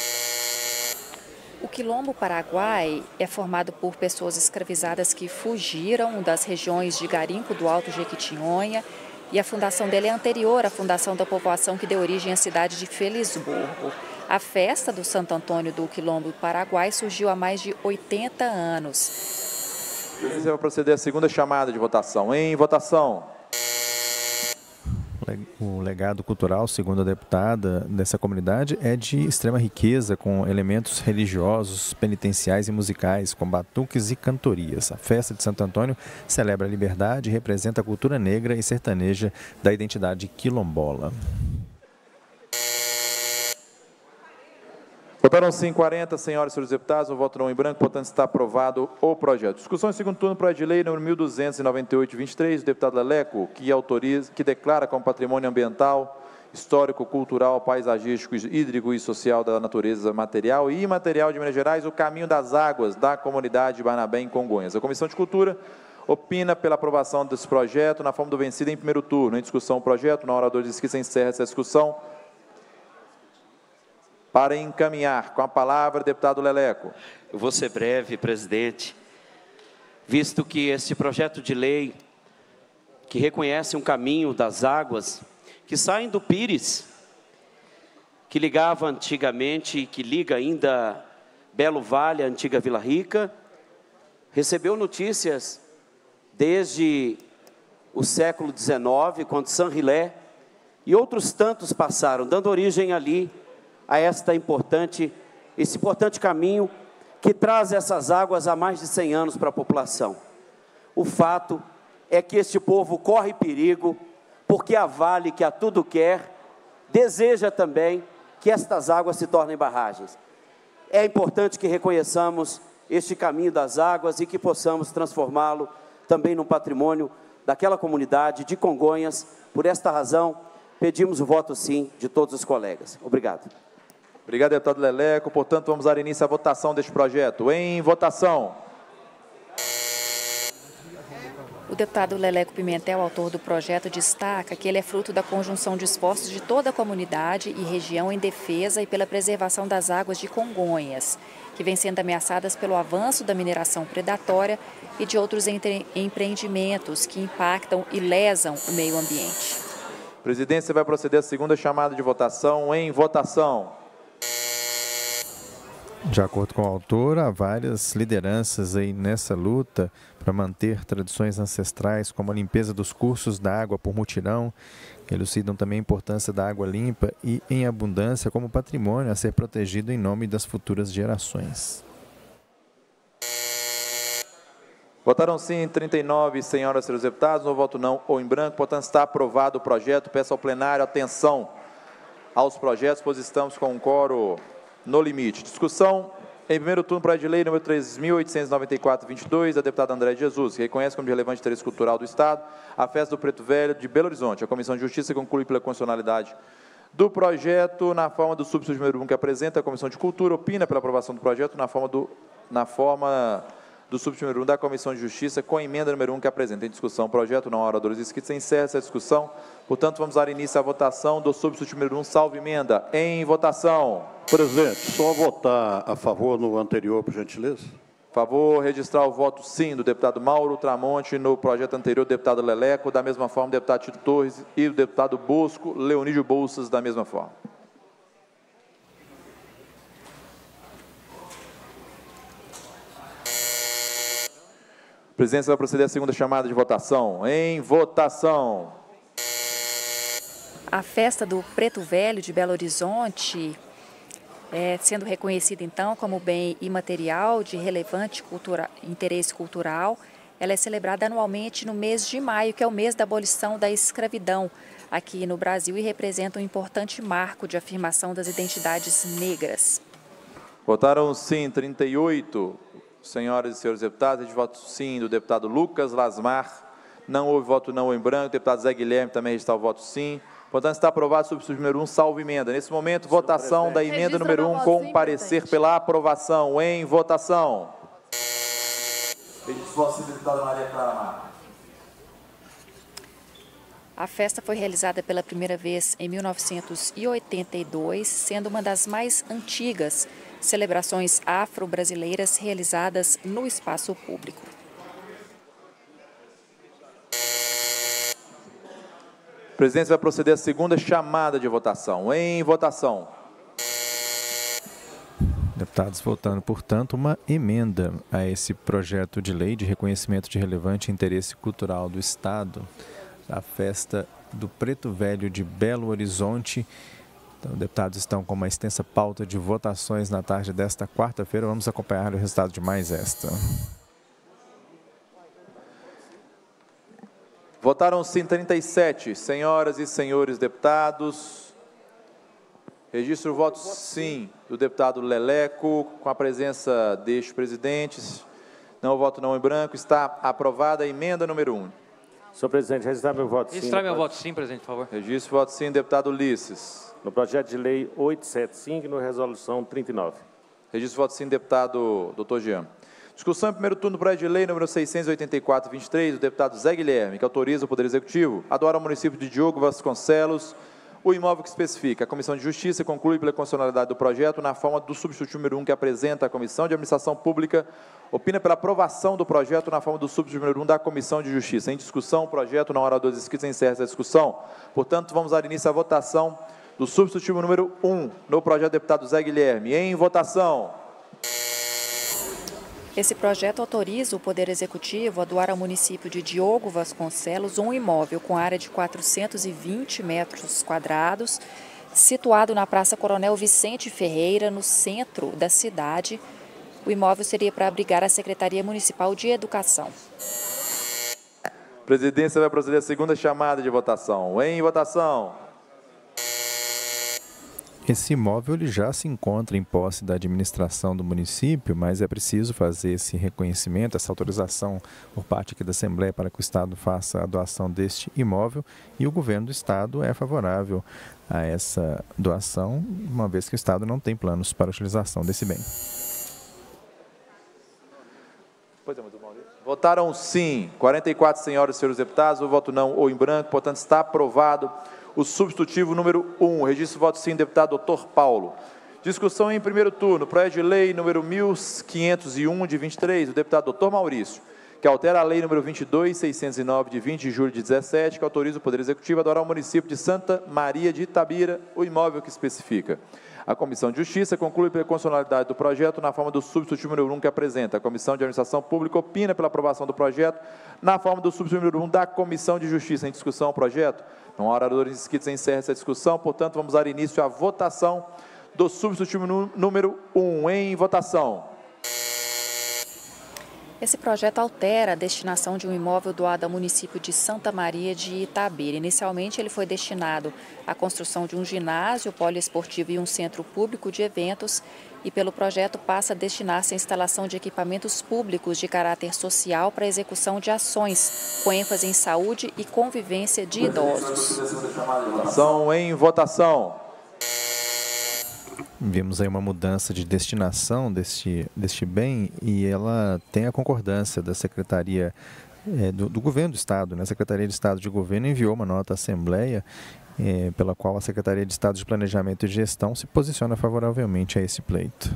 O Quilombo Paraguai é formado por pessoas escravizadas que fugiram das regiões de Garimpo do Alto Jequitinhonha, e a fundação dele é anterior à fundação da povoação que deu origem à cidade de Felisburgo. A festa do Santo Antônio do Quilombo Paraguai surgiu há mais de 80 anos. Você vai proceder à segunda chamada de votação. Em votação. O legado cultural, segundo a deputada dessa comunidade, é de extrema riqueza, com elementos religiosos, penitenciais e musicais, com batuques e cantorias. A festa de Santo Antônio celebra a liberdade e representa a cultura negra e sertaneja da identidade quilombola. Votaram sim 40 senhoras e senhores deputados, um voto não em branco, portanto está aprovado o projeto. Discussão em segundo turno do projeto de lei número 1298 de 23, do deputado Leleco, que declara como patrimônio ambiental, histórico, cultural, paisagístico, hídrico e social da natureza material e imaterial de Minas Gerais, o caminho das águas da comunidade de Barnabé, em Congonhas. A Comissão de Cultura opina pela aprovação desse projeto na forma do vencido em primeiro turno. Em discussão o projeto, na hora dos inscritos, encerra essa discussão. Para encaminhar, com a palavra, deputado Leleco. Eu vou ser breve, presidente, visto que este projeto de lei, que reconhece um caminho das águas, que saem do Pires, que ligava antigamente, que liga ainda Belo Vale, a antiga Vila Rica, recebeu notícias desde o século XIX, quando Saint-Hilaire e outros tantos passaram, dando origem ali a esse importante caminho que traz essas águas há mais de 100 anos para a população. O fato é que este povo corre perigo, porque a Vale, que a tudo quer, deseja também que estas águas se tornem barragens. É importante que reconheçamos este caminho das águas e que possamos transformá-lo também num patrimônio daquela comunidade de Congonhas. Por esta razão, pedimos o voto sim de todos os colegas. Obrigado. Obrigado, deputado Leleco. Portanto, vamos dar início à votação deste projeto. Em votação. O deputado Leleco Pimentel, autor do projeto, destaca que ele é fruto da conjunção de esforços de toda a comunidade e região em defesa e pela preservação das águas de Congonhas, que vêm sendo ameaçadas pelo avanço da mineração predatória e de outros empreendimentos que impactam e lesam o meio ambiente. Presidência vai proceder à segunda chamada de votação. Em votação. De acordo com o autor, há várias lideranças aí nessa luta para manter tradições ancestrais, como a limpeza dos cursos da água por mutirão. Elucidam também a importância da água limpa e em abundância como patrimônio a ser protegido em nome das futuras gerações. Votaram sim 39 senhoras e senhores deputados, um voto não ou em branco, portanto está aprovado o projeto. Peço ao plenário atenção aos projetos, pois estamos com um quórum no limite. Discussão em primeiro turno, projeto de lei número 3.894/22, da deputada André de Jesus, que reconhece como de relevante interesse cultural do Estado a festa do Preto Velho de Belo Horizonte. A Comissão de Justiça conclui pela constitucionalidade do projeto na forma do subsídio número 1 que apresenta. A Comissão de Cultura opina pela aprovação do projeto na forma do substituto número 1 da Comissão de Justiça, com a emenda número 1 que apresenta em discussão o projeto, não há oradores inscritos, encerra essa discussão. Portanto, vamos dar início à votação do substituto número 1, salvo emenda. Em votação. Presidente, só votar a favor no anterior, por gentileza. Favor, registrar o voto sim do deputado Mauro Tramonte no projeto anterior do deputado Leleco, da mesma forma, do deputado Tito Torres e do deputado Bosco, Leonídio Bolsas, da mesma forma. A presidência vai proceder à segunda chamada de votação. Em votação. A festa do Preto Velho de Belo Horizonte, sendo reconhecida então como bem imaterial de relevante interesse cultural, ela é celebrada anualmente no mês de maio, que é o mês da abolição da escravidão aqui no Brasil e representa um importante marco de afirmação das identidades negras. Votaram sim 38 senhoras e senhores deputados, de voto sim do deputado Lucas Lasmar, não houve voto não em branco, o deputado Zé Guilherme também registrou o voto sim. Portanto, está aprovado o substituto número 1, salvo emenda. Nesse momento, votação da emenda número 1 com parecer pela aprovação. Em votação. Deputada Maria Clara Marques. A festa foi realizada pela primeira vez em 1982, sendo uma das mais antigas celebrações afro-brasileiras realizadas no espaço público. A presidência vai proceder à segunda chamada de votação. Em votação. Deputados votando, portanto, uma emenda a esse projeto de lei de reconhecimento de relevante interesse cultural do Estado, a festa do Preto Velho de Belo Horizonte. Então, deputados estão com uma extensa pauta de votações na tarde desta quarta-feira. Vamos acompanhar o resultado de mais esta. Votaram sim 37, senhoras e senhores deputados. Registro o voto sim do deputado Leleco, com a presença deste presidente. Não voto não em branco. Está aprovada a emenda número 1. Senhor presidente, registrar meu voto sim. Registrar meu voto sim, presidente, por favor. Registro o voto sim, deputado Ulisses. No projeto de lei 875 e na resolução 39. Registro o voto sim, deputado Dr. Jean. Discussão em primeiro turno do projeto de lei número 684-23, do deputado Zé Guilherme, que autoriza o Poder Executivo a doar ao município de Diogo Vasconcelos o imóvel que especifica. A Comissão de Justiça conclui pela constitucionalidade do projeto na forma do substituto número 1 que apresenta a Comissão de Administração Pública, opina pela aprovação do projeto na forma do substituto número 1 da Comissão de Justiça. Em discussão, o projeto, não há oradores inscritos, encerra essa discussão. Portanto, vamos dar início à votação do substitutivo número 1 no projeto do deputado Zé Guilherme. Em votação. Esse projeto autoriza o Poder Executivo a doar ao município de Diogo Vasconcelos um imóvel com área de 420 metros quadrados, situado na Praça Coronel Vicente Ferreira, no centro da cidade. O imóvel seria para abrigar a Secretaria Municipal de Educação. A presidência vai proceder à segunda chamada de votação. Em votação. Esse imóvel ele já se encontra em posse da administração do município, mas é preciso fazer esse reconhecimento, essa autorização por parte aqui da Assembleia para que o Estado faça a doação deste imóvel, e o governo do Estado é favorável a essa doação, uma vez que o Estado não tem planos para a utilização desse bem. Votaram sim 44 senhoras e senhores deputados, o voto não ou em branco, portanto está aprovado o substitutivo número 1. Registro o voto sim, deputado Dr. Paulo. Discussão em primeiro turno, projeto de lei número 1501 de 23, do deputado Dr. Maurício, que altera a lei número 22.609 de 20 de julho de 17, que autoriza o Poder Executivo a doar ao município de Santa Maria de Itabira o imóvel que especifica. A Comissão de Justiça conclui pela constitucionalidade do projeto na forma do substitutivo número 1 que apresenta. A Comissão de Administração Pública opina pela aprovação do projeto na forma do substitutivo número 1 da Comissão de Justiça. Em discussão, o projeto. Não há oradores inscritos, encerra essa discussão. Portanto, vamos dar início à votação do substitutivo número 1. Em votação. Esse projeto altera a destinação de um imóvel doado ao município de Santa Maria de Itabira. Inicialmente, ele foi destinado à construção de um ginásio poliesportivo e um centro público de eventos, e pelo projeto passa a destinar-se à instalação de equipamentos públicos de caráter social para a execução de ações, com ênfase em saúde e convivência de idosos. São em votação. vimos aí uma mudança de destinação deste bem e ela tem a concordância da Secretaria do Governo do Estado, né? A Secretaria de Estado de Governo enviou uma nota à Assembleia pela qual a Secretaria de Estado de Planejamento e Gestão se posiciona favoravelmente a esse pleito.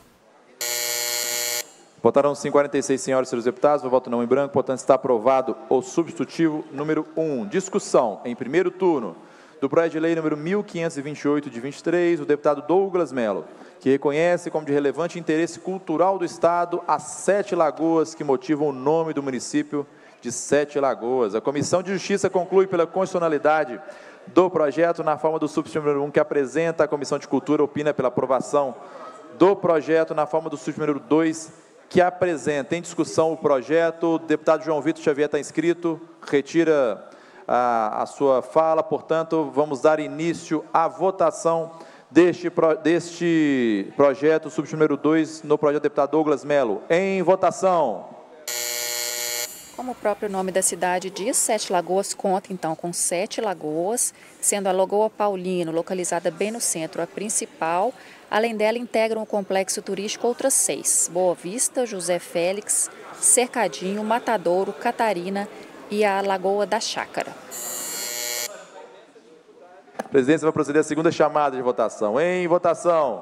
Votaram 46 senhoras e senhores deputados, o voto não em branco, portanto está aprovado o substitutivo número 1. Discussão em primeiro turno do projeto de lei número 1528 de 23, o deputado Douglas Mello, que reconhece como de relevante interesse cultural do Estado as 7 lagoas que motivam o nome do município de 7 Lagoas. A Comissão de Justiça conclui pela constitucionalidade do projeto na forma do substitutivo número 1, que apresenta. A Comissão de Cultura opina pela aprovação do projeto na forma do substitutivo número 2, que apresenta. Em discussão o projeto. O deputado João Vitor Xavier está inscrito, retira a sua fala, portanto, vamos dar início à votação deste projeto, substitutivo número 2, no projeto do deputado Douglas Mello. Em votação. Como o próprio nome da cidade diz, 7 Lagoas conta então com 7 lagoas, sendo a Lagoa Paulino, localizada bem no centro, a principal. Além dela, integram o complexo turístico outras 6, Boa Vista, José Félix, Cercadinho, Matadouro, Catarina e a Lagoa da Chácara. A presidência vai proceder à segunda chamada de votação. Em votação.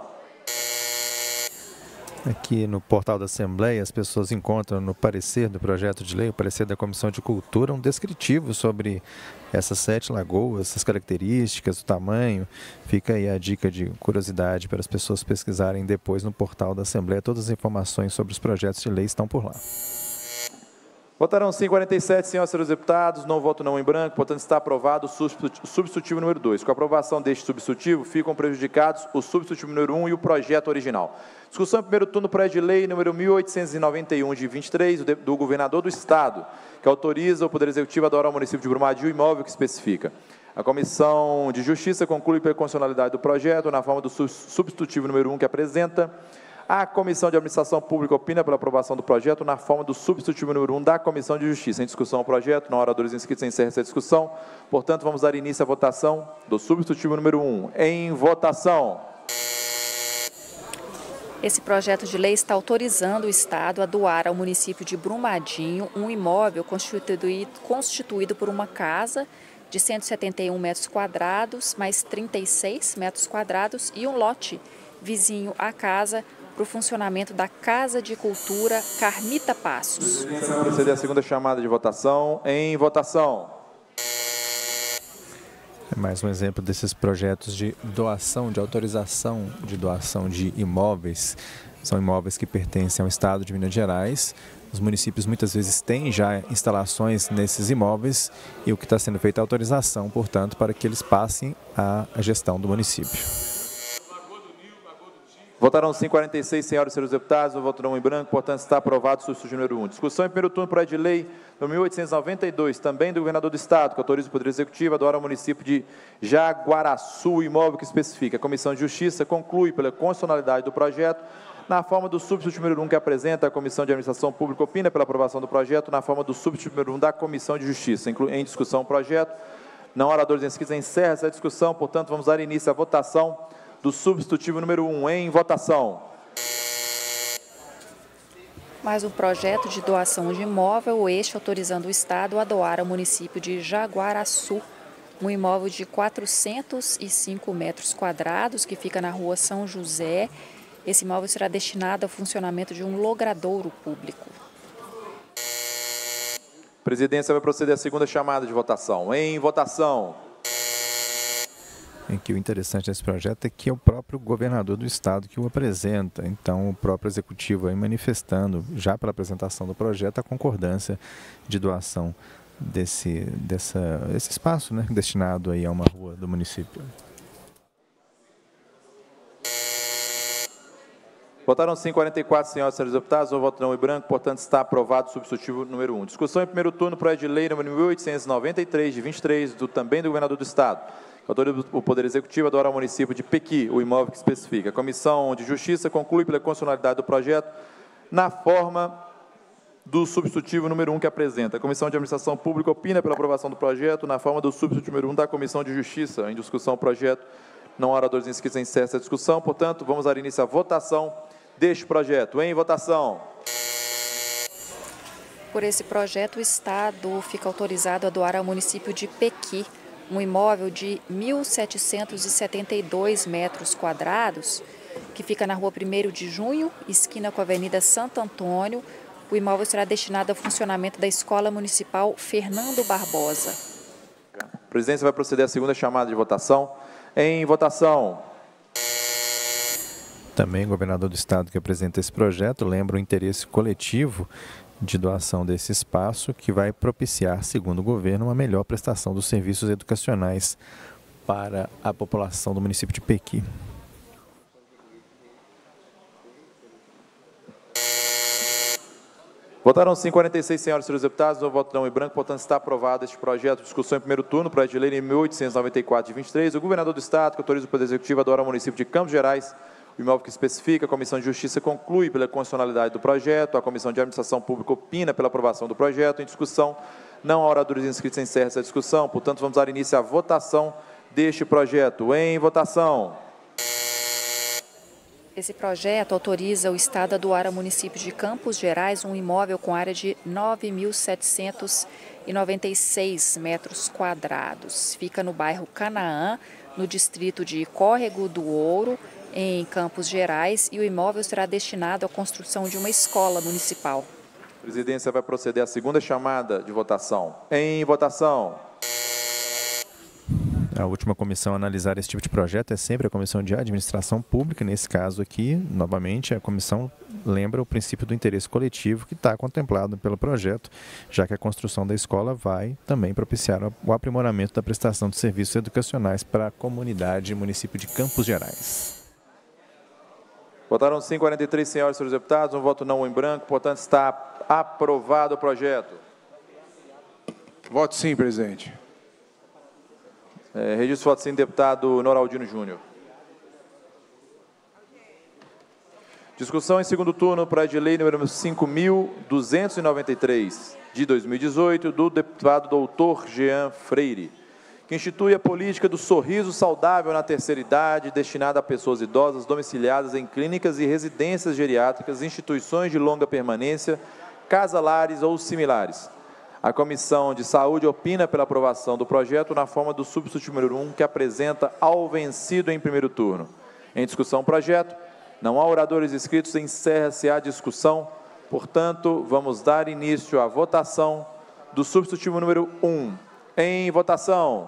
Aqui no portal da Assembleia, as pessoas encontram no parecer do projeto de lei, o parecer da Comissão de Cultura, um descritivo sobre essas 7 lagoas, as características, o tamanho. Fica aí a dica de curiosidade para as pessoas pesquisarem depois no portal da Assembleia. Todas as informações sobre os projetos de lei estão por lá. Votaram 47 senhoras e senhores deputados, não voto não em branco, portanto está aprovado o substitutivo número 2. Com a aprovação deste substitutivo, ficam prejudicados o substitutivo número 1 e o projeto original. Discussão em primeiro turno do projeto de lei número 1891 de 23, do governador do Estado, que autoriza o Poder Executivo a doar ao município de Brumadinho o imóvel que especifica. A Comissão de Justiça conclui pela constitucionalidade do projeto na forma do substitutivo número 1 que apresenta. A Comissão de Administração Pública opina pela aprovação do projeto na forma do substitutivo número 1 da Comissão de Justiça. Em discussão o projeto, não há oradores inscritos, encerra essa discussão. Portanto, vamos dar início à votação do substitutivo número 1. Em votação. Esse projeto de lei está autorizando o Estado a doar ao município de Brumadinho um imóvel constituído por uma casa de 171 metros quadrados, mais 36 metros quadrados e um lote vizinho à casa, para o funcionamento da Casa de Cultura Carmita Passos. Vamos proceder à segunda chamada de votação. Em votação. É mais um exemplo desses projetos de doação, de autorização de doação de imóveis. São imóveis que pertencem ao Estado de Minas Gerais. Os municípios muitas vezes têm já instalações nesses imóveis e o que está sendo feito é a autorização, portanto, para que eles passem à gestão do município. Votaram 46 senhoras e senhores deputados, o voto não em branco, portanto está aprovado o substitutivo número 1. Discussão em primeiro turno, projeto de lei número 1892, também do governador do Estado, que autoriza o Poder Executivo a doar ao município de Jaguaraçu o imóvel que especifica. A Comissão de Justiça conclui pela constitucionalidade do projeto na forma do substitutivo número 1 que apresenta. A Comissão de Administração Pública opina pela aprovação do projeto na forma do substitutivo número 1 da Comissão de Justiça. Em discussão o projeto, não há oradores inscritos, encerra essa discussão, portanto vamos dar início à votação do substitutivo número 1. Em votação. Mais um projeto de doação de imóvel, este autorizando o Estado a doar ao município de Jaguaraçu um imóvel de 405 metros quadrados que fica na rua São José. Esse imóvel será destinado ao funcionamento de um logradouro público. A presidência vai proceder à segunda chamada de votação. Em votação. Em que o interessante desse projeto é que é o próprio governador do Estado que o apresenta. Então, o próprio Executivo aí manifestando, já pela apresentação do projeto, a concordância de doação desse espaço, né, destinado aí a uma rua do município. Votaram 44 senhoras e senhores deputados, o voto não em branco, portanto está aprovado o substitutivo número 1. Discussão em primeiro turno, projeto de lei número 1893 de 23, também do governador do Estado. Autoriza o Poder Executivo a doar ao município de Pequi o imóvel que especifica. A Comissão de Justiça conclui pela constitucionalidade do projeto na forma do substitutivo número 1 que apresenta. A Comissão de Administração Pública opina pela aprovação do projeto na forma do substitutivo número 1 da Comissão de Justiça. Em discussão o projeto, Não há oradores inscritos, encerra-se a discussão. Portanto, vamos dar início à votação deste projeto. Em votação. Por esse projeto, o Estado fica autorizado a doar ao município de Pequi um imóvel de 1.772 metros quadrados, que fica na rua 1º de Junho, esquina com a Avenida Santo Antônio. O imóvel será destinado ao funcionamento da Escola Municipal Fernando Barbosa. A presidência vai proceder à segunda chamada de votação. Em votação. Também o governador do estado que apresenta esse projeto lembra o interesse coletivo de doação desse espaço que vai propiciar, segundo o governo, uma melhor prestação dos serviços educacionais para a população do município de Pequi. Votaram sim 46 senhoras e senhores deputados, no voto não em branco, portanto está aprovado este projeto. Discussão em primeiro turno, projeto de lei em 1894 de 23. O governador do estado, que autoriza o Poder Executivo a doar ao município de Campos Gerais o imóvel que especifica. A Comissão de Justiça conclui pela constitucionalidade do projeto. A Comissão de Administração Pública opina pela aprovação do projeto. Em discussão, não há oradores inscritos, encerra essa discussão. Portanto, vamos dar início à votação deste projeto. Em votação. Esse projeto autoriza o Estado a doar ao município de Campos Gerais um imóvel com área de 9.796 metros quadrados. Fica no bairro Canaã, no distrito de Córrego do Ouro, em Campos Gerais, e o imóvel será destinado à construção de uma escola municipal. A presidência vai proceder à segunda chamada de votação. Em votação. A última comissão a analisar esse tipo de projeto é sempre a Comissão de Administração Pública. Nesse caso aqui, novamente, a comissão lembra o princípio do interesse coletivo que está contemplado pelo projeto, já que a construção da escola vai também propiciar o aprimoramento da prestação de serviços educacionais para a comunidade e município de Campos Gerais. Votaram sim 43 senhoras e senhores deputados, um voto não em branco, portanto está aprovado o projeto. Voto sim, presidente. Registro voto sim, deputado Noraldino Júnior. Discussão em segundo turno, projeto de lei número 5.293, de 2018, do deputado doutor Jean Freire, que institui a política do sorriso saudável na terceira idade, destinada a pessoas idosas domiciliadas em clínicas e residências geriátricas, instituições de longa permanência, casalares ou similares. A Comissão de Saúde opina pela aprovação do projeto na forma do substitutivo número 1, que apresenta ao vencido em primeiro turno. Em discussão o projeto, não há oradores inscritos, encerra-se a discussão. Portanto, vamos dar início à votação do substitutivo número 1. Em votação.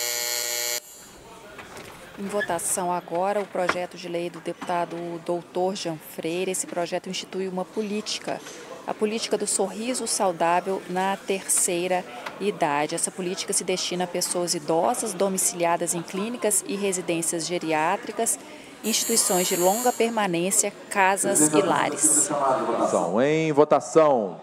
Em votação agora o projeto de lei do deputado doutor Jean Freire. Esse projeto institui uma política, a política do sorriso saudável na terceira idade. Essa política se destina a pessoas idosas domiciliadas em clínicas e residências geriátricas, instituições de longa permanência, casas e lares. Em votação.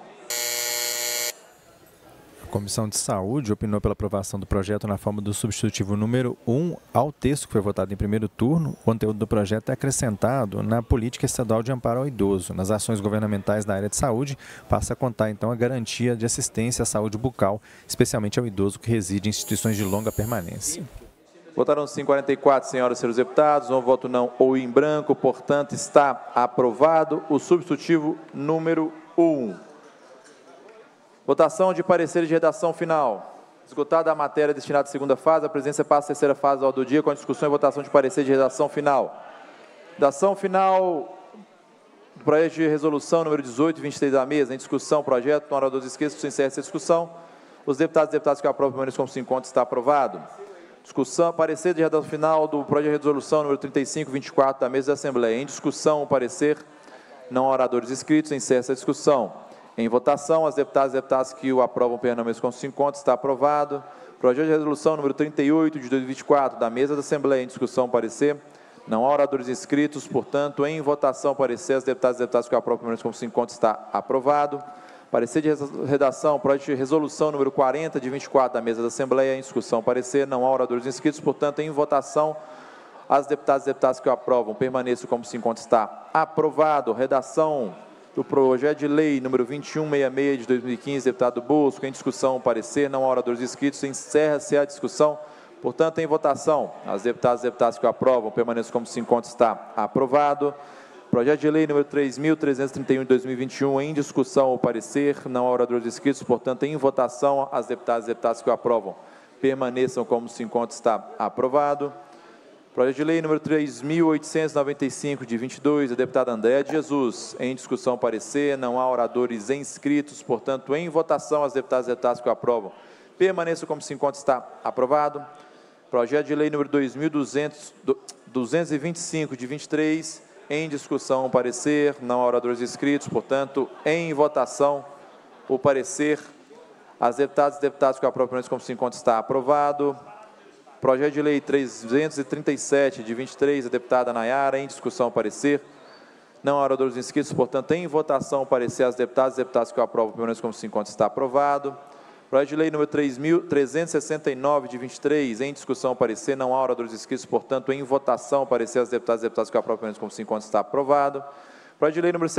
A Comissão de Saúde opinou pela aprovação do projeto na forma do substitutivo número 1 ao texto que foi votado em primeiro turno. O conteúdo do projeto é acrescentado na Política Estadual de Amparo ao Idoso. Nas ações governamentais da área de saúde, passa a contar, então, a garantia de assistência à saúde bucal, especialmente ao idoso que reside em instituições de longa permanência. Votaram sim 44 senhoras e senhores deputados, um voto não ou em branco, portanto, está aprovado o substitutivo número 1. Votação de pareceres de redação final. Esgotada a matéria destinada à segunda fase, a presidência passa à terceira fase da ordem do dia, com a discussão e votação de parecer de redação final. Redação final do projeto de resolução número 18 e 23 da mesa. Em discussão, projeto, no orador esqueça, se encerra essa discussão. Os deputados e deputadas que aprovam permaneçam como se encontra, está aprovado. Discussão, parecer de redação final do projeto de resolução número 35 e 24 da mesa da Assembleia. Em discussão, o parecer, não há oradores inscritos, encerra essa discussão. Em votação, as deputadas e deputados que o aprovam permaneçam como se encontra, está aprovado. Projeto de resolução número 38 de 2024 da mesa da Assembleia. Em discussão, parecer, não há oradores inscritos, portanto, em votação, parecer, as deputadas e deputados que o aprovam permaneçam como se encontra, está aprovado. Parecer de redação, projeto de resolução número 40 de 24 da mesa da Assembleia. Em discussão, parecer, não há oradores inscritos, portanto, em votação, as deputadas e deputados que o aprovam permaneçam como se encontra, está aprovado. Redação do projeto de lei número 2166 de 2015, deputado Bosco. Em discussão, parecer, não há oradores inscritos, encerra-se a discussão. Portanto, em votação, as deputadas e deputados que o aprovam permaneçam como se encontra. Está aprovado. Projeto de lei número 3.331 de 2021, em discussão ou parecer, não há oradores inscritos, portanto, em votação, as deputadas e deputados que o aprovam permaneçam como se encontra. Está aprovado. Projeto de lei número 3.895 de 22, a deputada Andréa de Jesus, em discussão ou parecer, não há oradores inscritos, portanto, em votação, as deputadas e deputados que o aprovam permaneçam como se encontra. Está aprovado. Projeto de lei número 2.225 de 23, em discussão o parecer, não há oradores inscritos, portanto, em votação o parecer, as deputadas e deputados que aprovam permaneçam como se encontra. Está aprovado. Projeto de lei 337 de 23, a deputada Nayara, em discussão o parecer, não há oradores inscritos, portanto, em votação o parecer, as deputadas e deputados que o aprovam permaneçam como se encontra. Está aprovado. Projeto de lei número 3.369 de 23, em discussão o parecer, não há oradores inscritos, portanto, em votação o parecer, as deputadas e deputados que o aprovam permaneçam como se encontra. Está aprovado. Projeto de lei número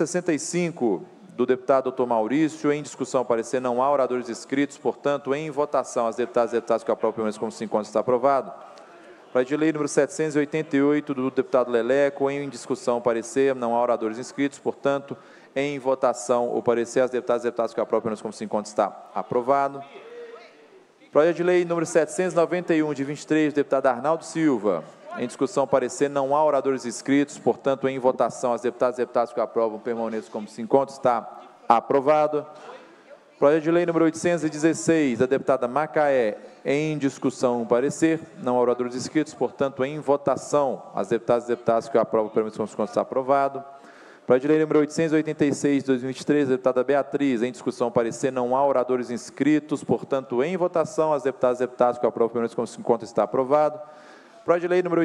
665 do deputado Dr. Maurício, em discussão o parecer, não há oradores inscritos, portanto, em votação, as deputadas e deputados que o aprovam permaneçam como se encontra. Está aprovado. Projeto de lei número 788 do deputado Leleco, em discussão o parecer, não há oradores inscritos, portanto, em votação o parecer, as deputadas e deputados que o aprovam permaneçam como se encontra. Está aprovado. Projeto de lei número 791 de 23, do deputado Arnaldo Silva, em discussão o parecer, não há oradores inscritos, portanto, em votação, as deputadas e deputados que o aprovam permaneçam como se encontra. Está aprovado. Projeto de lei número 816, da deputada Macaé, em discussão o parecer, não há oradores inscritos, portanto, em votação, as deputadas e deputados que o aprovam permaneçam como se encontra. Está aprovado. Projeto de lei número 886, de 2023, da deputada Beatriz, em discussão o parecer, não há oradores inscritos, portanto, em votação, as deputadas e deputados que o aprovam permaneçam como se encontra. Está aprovado. Projeto de lei número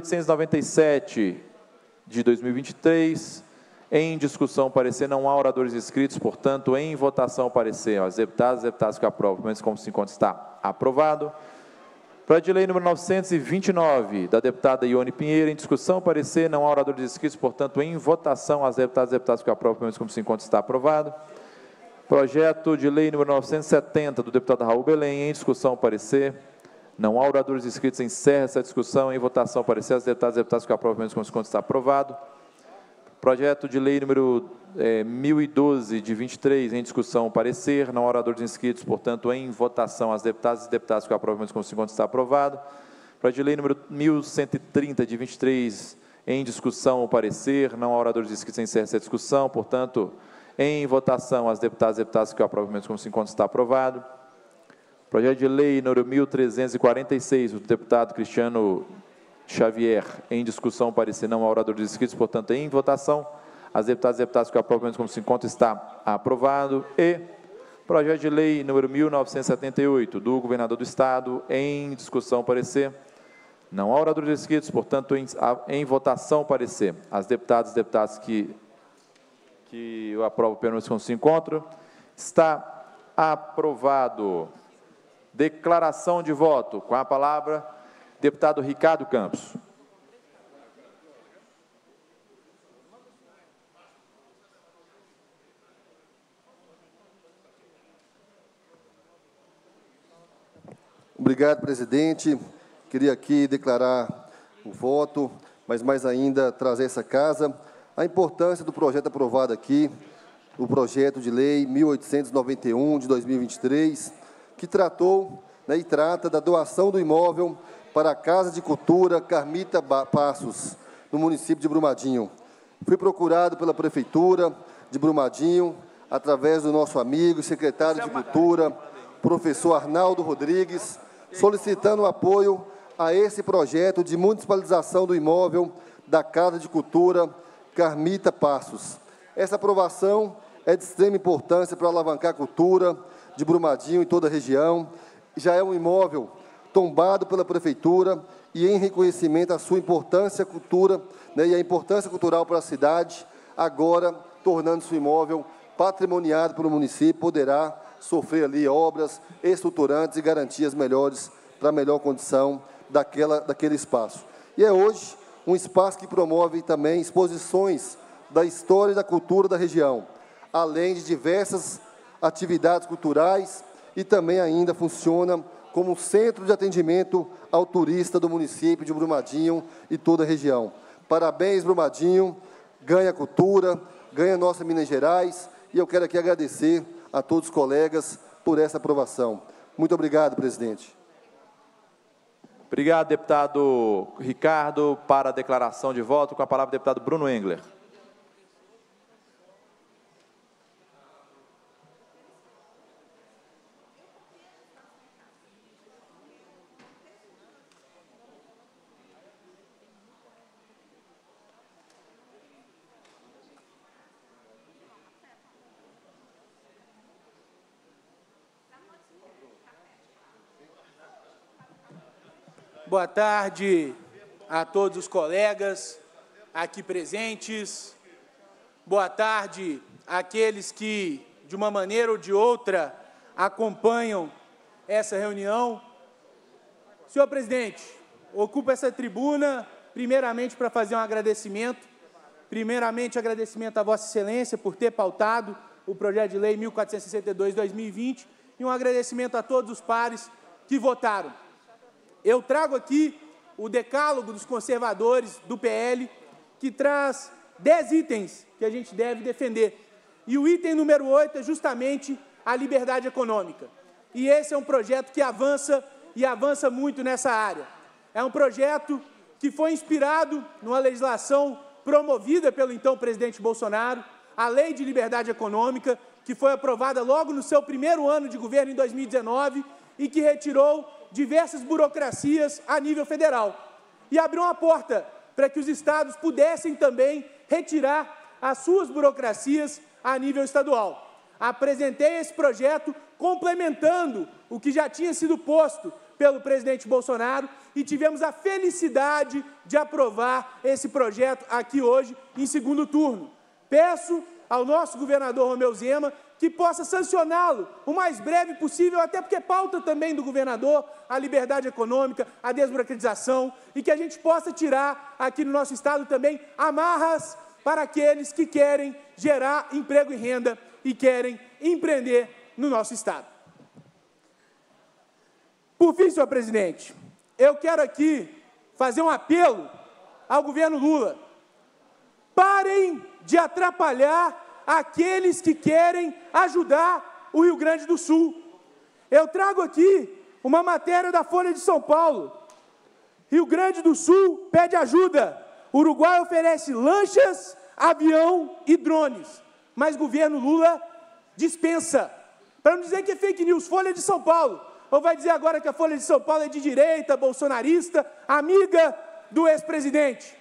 897, de 2023, em discussão o parecer, não há oradores inscritos, portanto, em votação o parecer, as deputadas e deputados que o aprovam permaneçam como se encontra. Está aprovado. Projeto de lei número 929, da deputada Ione Pinheiro, em discussão o parecer, não há oradores inscritos, portanto, em votação, as deputadas e deputados que o aprovam permaneçam como se encontra. Está aprovado. Projeto de lei número 970, do deputado Raul Belém, em discussão o parecer, não há oradores inscritos, encerra essa discussão, em votação o parecer, as deputadas e deputados que o aprovam permaneçam como se encontra. Está aprovado. Projeto de lei número 1012, de 23, em discussão o parecer, não há oradores inscritos, portanto, em votação, as deputadas e deputados que o aprovam como se encontra. Está aprovado. Projeto de lei número 1130, de 23, em discussão o parecer, não há oradores inscritos, encerra essa discussão, portanto, em votação, as deputadas e deputados que o aprovam como se encontra. Está aprovado. Projeto de lei número 1346, do deputado Cristiano Xavier, em discussão, parecer, não há oradores inscritos, portanto, em votação, as deputadas e deputados que o aprovam como se encontra. Está aprovado. E projeto de lei número 1978, do governador do Estado, em discussão, parecer, não há oradores inscritos, portanto, em votação, parecer, as deputadas e deputados que o aprovam permaneçam como se encontram. Está aprovado. Declaração de voto. Com a palavra, deputado Ricardo Campos. Obrigado, presidente. Queria aqui declarar o voto, mas mais ainda trazer a essa casa a importância do projeto aprovado aqui, o projeto de lei 1891 de 2023, que tratou, né, e trata da doação do imóvel para a Casa de Cultura Carmita Passos, no município de Brumadinho. Fui procurado pela Prefeitura de Brumadinho, através do nosso amigo, secretário de Cultura, professor Arnaldo Rodrigues, solicitando apoio a esse projeto de municipalização do imóvel da Casa de Cultura Carmita Passos. Essa aprovação é de extrema importância para alavancar a cultura de Brumadinho e toda a região. Já é um imóvel tombado pela Prefeitura e em reconhecimento à sua importância cultura, né, e a importância cultural para a cidade, agora tornando-se um imóvel patrimoniado pelo município, poderá sofrer ali obras estruturantes e garantias melhores para a melhor condição daquele espaço. E é hoje um espaço que promove também exposições da história e da cultura da região, além de diversas atividades culturais, e também ainda funciona como centro de atendimento ao turista do município de Brumadinho e toda a região. Parabéns, Brumadinho, ganha cultura, ganha nossa Minas Gerais, e eu quero aqui agradecer a todos os colegas por essa aprovação. Muito obrigado, presidente. Obrigado, deputado Ricardo. Para a declaração de voto, com a palavra o deputado Bruno Engler. Boa tarde a todos os colegas aqui presentes. Boa tarde àqueles que, de uma maneira ou de outra, acompanham essa reunião. Senhor presidente, ocupo essa tribuna, primeiramente, para fazer um agradecimento. Primeiramente, agradecimento a Vossa Excelência por ter pautado o projeto de lei 1462/2020 e um agradecimento a todos os pares que votaram. Eu trago aqui o decálogo dos conservadores do PL, que traz 10 itens que a gente deve defender. E o item número 8 é justamente a liberdade econômica. E esse é um projeto que avança, e avança muito nessa área. É um projeto que foi inspirado numa legislação promovida pelo então presidente Bolsonaro, a Lei de Liberdade Econômica, que foi aprovada logo no seu primeiro ano de governo, em 2019, e que retirou diversas burocracias a nível federal. E abriu uma porta para que os estados pudessem também retirar as suas burocracias a nível estadual. Apresentei esse projeto complementando o que já tinha sido posto pelo presidente Bolsonaro e tivemos a felicidade de aprovar esse projeto aqui hoje em segundo turno. Peço ao nosso governador Romeu Zema que possa sancioná-lo o mais breve possível, até porque pauta também do governador a liberdade econômica, a desburocratização, e que a gente possa tirar aqui no nosso estado também amarras para aqueles que querem gerar emprego e renda e querem empreender no nosso estado. Por fim, senhor presidente, eu quero aqui fazer um apelo ao governo Lula. Parem de atrapalhar aqueles que querem ajudar o Rio Grande do Sul. Eu trago aqui uma matéria da Folha de São Paulo. Rio Grande do Sul pede ajuda. Uruguai oferece lanchas, avião e drones. Mas governo Lula dispensa. Para não dizer que é fake news, Folha de São Paulo. Ou vai dizer agora que a Folha de São Paulo é de direita, bolsonarista, amiga do ex-presidente.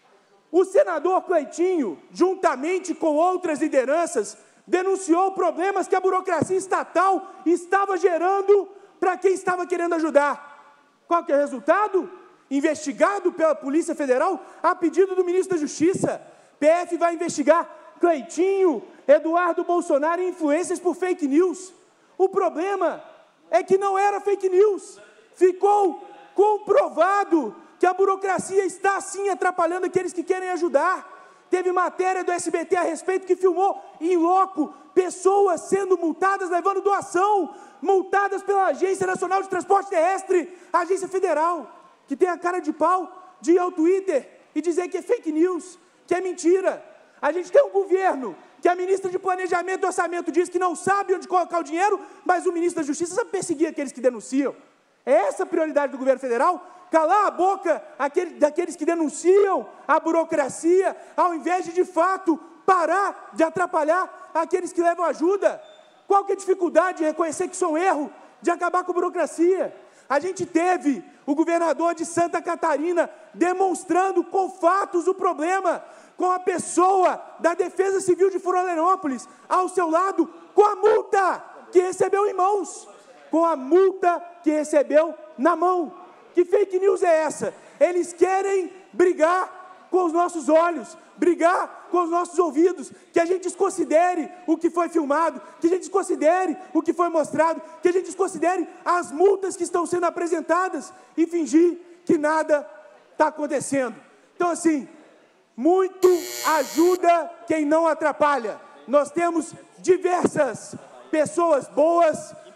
O senador Cleitinho, juntamente com outras lideranças, denunciou problemas que a burocracia estatal estava gerando para quem estava querendo ajudar. Qual que é o resultado? Investigado pela Polícia Federal a pedido do ministro da Justiça. PF vai investigar Cleitinho, Eduardo Bolsonaro e influências por fake news. O problema é que não era fake news. Ficou comprovado que a burocracia está, sim, atrapalhando aqueles que querem ajudar. Teve matéria do SBT a respeito que filmou em loco pessoas sendo multadas, levando doação, multadas pela Agência Nacional de Transporte Terrestre, a agência federal, que tem a cara de pau de ir ao Twitter e dizer que é fake news, que é mentira. A gente tem um governo que a ministra de Planejamento e Orçamento diz que não sabe onde colocar o dinheiro, mas o ministro da Justiça sabe perseguir aqueles que denunciam. É essa a prioridade do governo federal? Calar a boca daqueles que denunciam a burocracia, ao invés de fato, parar de atrapalhar aqueles que levam ajuda. Qual que é a dificuldade de reconhecer que isso é um erro, de acabar com a burocracia? A gente teve o governador de Santa Catarina demonstrando com fatos o problema, com a pessoa da Defesa Civil de Florianópolis ao seu lado, com a multa que recebeu em mãos, com a multa que recebeu na mão. Que fake news é essa? Eles querem brigar com os nossos olhos, brigar com os nossos ouvidos, que a gente desconsidere o que foi filmado, que a gente desconsidere o que foi mostrado, que a gente desconsidere as multas que estão sendo apresentadas e fingir que nada está acontecendo. Então, assim, muito ajuda quem não atrapalha. Nós temos diversas pessoas boas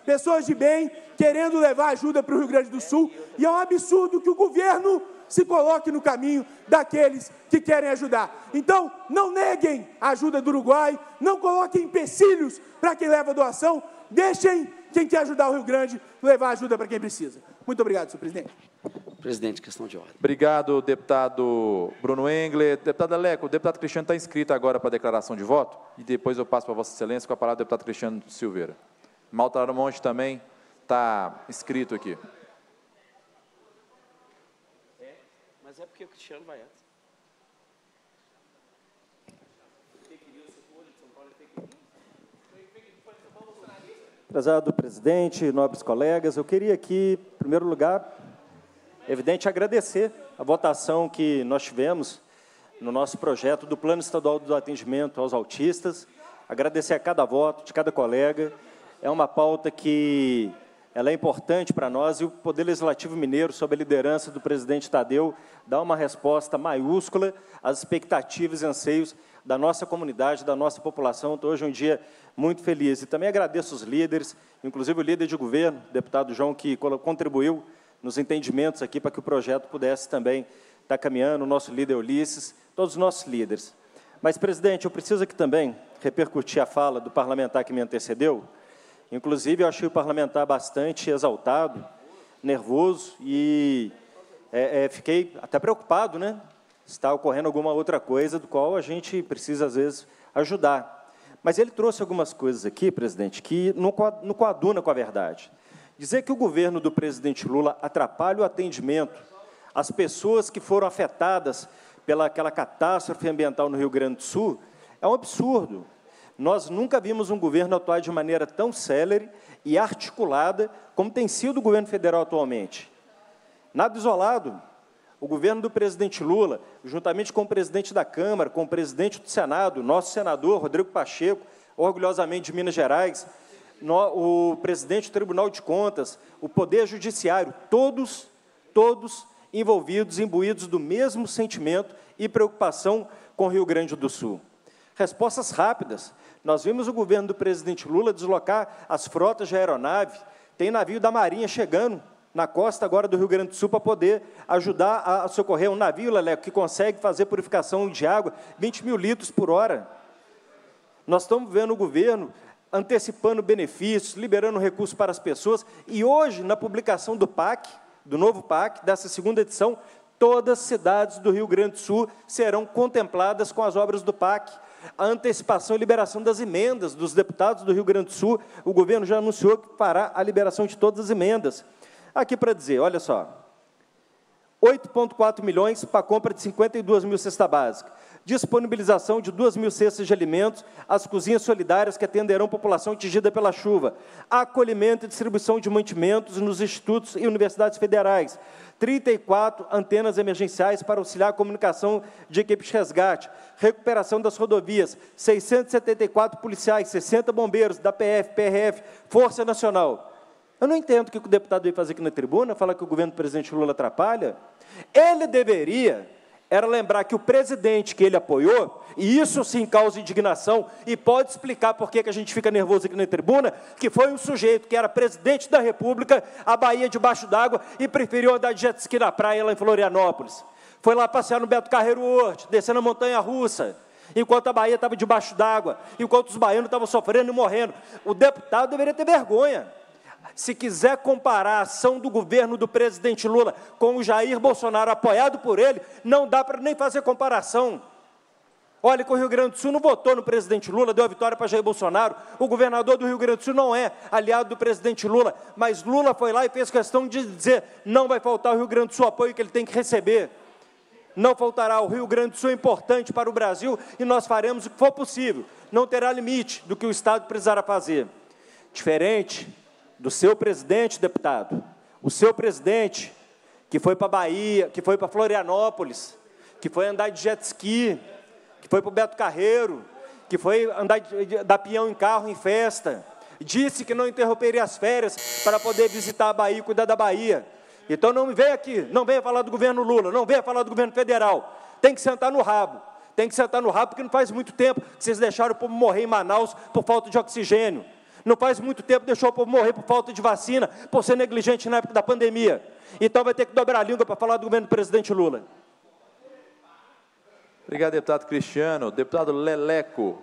pessoas de bem, querendo levar ajuda para o Rio Grande do Sul, e é um absurdo que o governo se coloque no caminho daqueles que querem ajudar. Então, não neguem a ajuda do Uruguai, não coloquem empecilhos para quem leva doação, deixem quem quer ajudar o Rio Grande levar ajuda para quem precisa. Muito obrigado, senhor presidente. Presidente, questão de ordem. Obrigado, deputado Bruno Engler. Deputado Aleco, o deputado Cristiano está inscrito agora para a declaração de voto, e depois eu passo para Vossa Excelência com a palavra do deputado Cristiano Silveira. Malta Aramonte também está inscrito aqui. Mas é porque o Cristiano vai antes. Prezado presidente, nobres colegas, eu queria aqui, em primeiro lugar, evidente, agradecer a votação que nós tivemos no nosso projeto do Plano Estadual do Atendimento aos Autistas, agradecer a cada voto de cada colega. É uma pauta que ela é importante para nós, e o Poder Legislativo Mineiro, sob a liderança do presidente Tadeu, dá uma resposta maiúscula às expectativas e anseios da nossa comunidade, da nossa população. Então, hoje é um dia muito feliz. E também agradeço os líderes, inclusive o líder de governo, o deputado João, que contribuiu nos entendimentos aqui para que o projeto pudesse também estar caminhando, o nosso líder Ulisses, todos os nossos líderes. Mas, presidente, eu preciso aqui também repercutir a fala do parlamentar que me antecedeu. Inclusive, eu achei o parlamentar bastante exaltado, nervoso, e fiquei até preocupado, né? Está ocorrendo alguma outra coisa do qual a gente precisa, às vezes, ajudar. Mas ele trouxe algumas coisas aqui, presidente, que não coaduna com a verdade. Dizer que o governo do presidente Lula atrapalha o atendimento às pessoas que foram afetadas pelaquela catástrofe ambiental no Rio Grande do Sul é um absurdo. Nós nunca vimos um governo atuar de maneira tão célere e articulada como tem sido o governo federal atualmente. Nada isolado. O governo do presidente Lula, juntamente com o presidente da Câmara, com o presidente do Senado, nosso senador, Rodrigo Pacheco, orgulhosamente de Minas Gerais, o presidente do Tribunal de Contas, o Poder Judiciário, todos envolvidos, imbuídos do mesmo sentimento e preocupação com o Rio Grande do Sul. Respostas rápidas. Nós vimos o governo do presidente Lula deslocar as frotas de aeronave, tem navio da Marinha chegando na costa agora do Rio Grande do Sul para poder ajudar a socorrer um navio, Leleco, que consegue fazer purificação de água 20 mil litros por hora. Nós estamos vendo o governo antecipando benefícios, liberando recursos para as pessoas, e hoje, na publicação do PAC, do novo PAC, dessa segunda edição, todas as cidades do Rio Grande do Sul serão contempladas com as obras do PAC. A antecipação e liberação das emendas dos deputados do Rio Grande do Sul, o governo já anunciou que fará a liberação de todas as emendas. Aqui para dizer, olha só, 8,4 milhões para a compra de 52 mil cestas básicas, disponibilização de 2 mil cestas de alimentos às cozinhas solidárias que atenderão a população atingida pela chuva, acolhimento e distribuição de mantimentos nos institutos e universidades federais, 34 antenas emergenciais para auxiliar a comunicação de equipes de resgate, recuperação das rodovias, 674 policiais, 60 bombeiros da PF, PRF, Força Nacional. Eu não entendo o que o deputado veio fazer aqui na tribuna, falar que o governo do presidente Lula atrapalha. Ele deveria lembrar que o presidente que ele apoiou, e isso sim causa indignação, e pode explicar por que a gente fica nervoso aqui na tribuna, que foi um sujeito que era presidente da República, a Bahia debaixo d'água, e preferiu andar de jet ski na praia lá em Florianópolis. Foi lá passear no Beto Carreiro World, descendo a montanha-russa, enquanto a Bahia estava debaixo d'água, enquanto os baianos estavam sofrendo e morrendo. O deputado deveria ter vergonha. Se quiser comparar a ação do governo do presidente Lula com o Jair Bolsonaro, apoiado por ele, não dá para nem fazer comparação. Olha que o Rio Grande do Sul não votou no presidente Lula, deu a vitória para Jair Bolsonaro. O governador do Rio Grande do Sul não é aliado do presidente Lula, mas Lula foi lá e fez questão de dizer, não vai faltar ao Rio Grande do Sul o apoio que ele tem que receber. Não faltará, o Rio Grande do Sul é importante para o Brasil e nós faremos o que for possível. Não terá limite do que o Estado precisará fazer. Diferente do seu presidente, deputado, o seu presidente, que foi para a Bahia, que foi para Florianópolis, que foi andar de jet ski, que foi para o Beto Carreiro, que foi dar peão em carro em festa, disse que não interromperia as férias para poder visitar a Bahia e cuidar da Bahia. Então não venha aqui, não venha falar do governo Lula, não venha falar do governo federal, tem que sentar no rabo. Tem que sentar no rabo, porque não faz muito tempo que vocês deixaram o povo morrer em Manaus por falta de oxigênio. não faz muito tempo deixou o povo morrer por falta de vacina, por ser negligente na época da pandemia. Então vai ter que dobrar a língua para falar do governo do presidente Lula. Obrigado, deputado Cristiano. Deputado Leleco.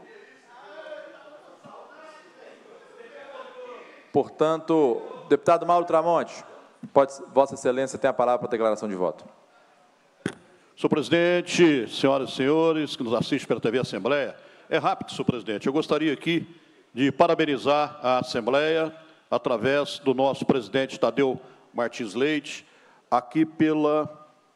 Portanto, deputado Mauro Tramonte, Vossa Excelência tem a palavra para a declaração de voto. Senhor presidente, senhoras e senhores que nos assistem pela TV Assembleia, é rápido, senhor presidente. Eu gostaria aqui de parabenizar a Assembleia, através do nosso presidente Tadeu Martins Leite, aqui pela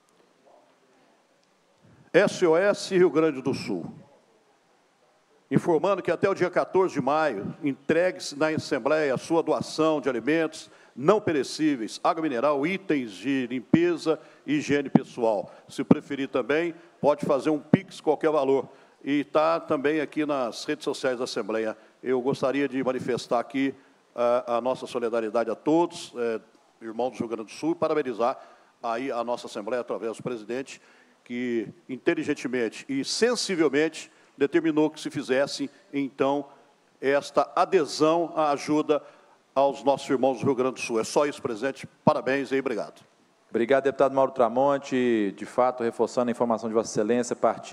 SOS Rio Grande do Sul, informando que até o dia 14 de maio, entregue-se na Assembleia a sua doação de alimentos não perecíveis, água mineral, itens de limpeza e higiene pessoal. Se preferir também, pode fazer um Pix, qualquer valor. E está também aqui nas redes sociais da Assembleia. Eu gostaria de manifestar aqui a nossa solidariedade a todos, irmãos do Rio Grande do Sul, e parabenizar aí a nossa Assembleia, através do presidente, que inteligentemente e sensivelmente determinou que se fizesse, então, esta adesão à ajuda aos nossos irmãos do Rio Grande do Sul. É só isso, presidente. Parabéns e obrigado. Obrigado, deputado Mauro Tramonte. De fato, reforçando a informação de Vossa Excelência,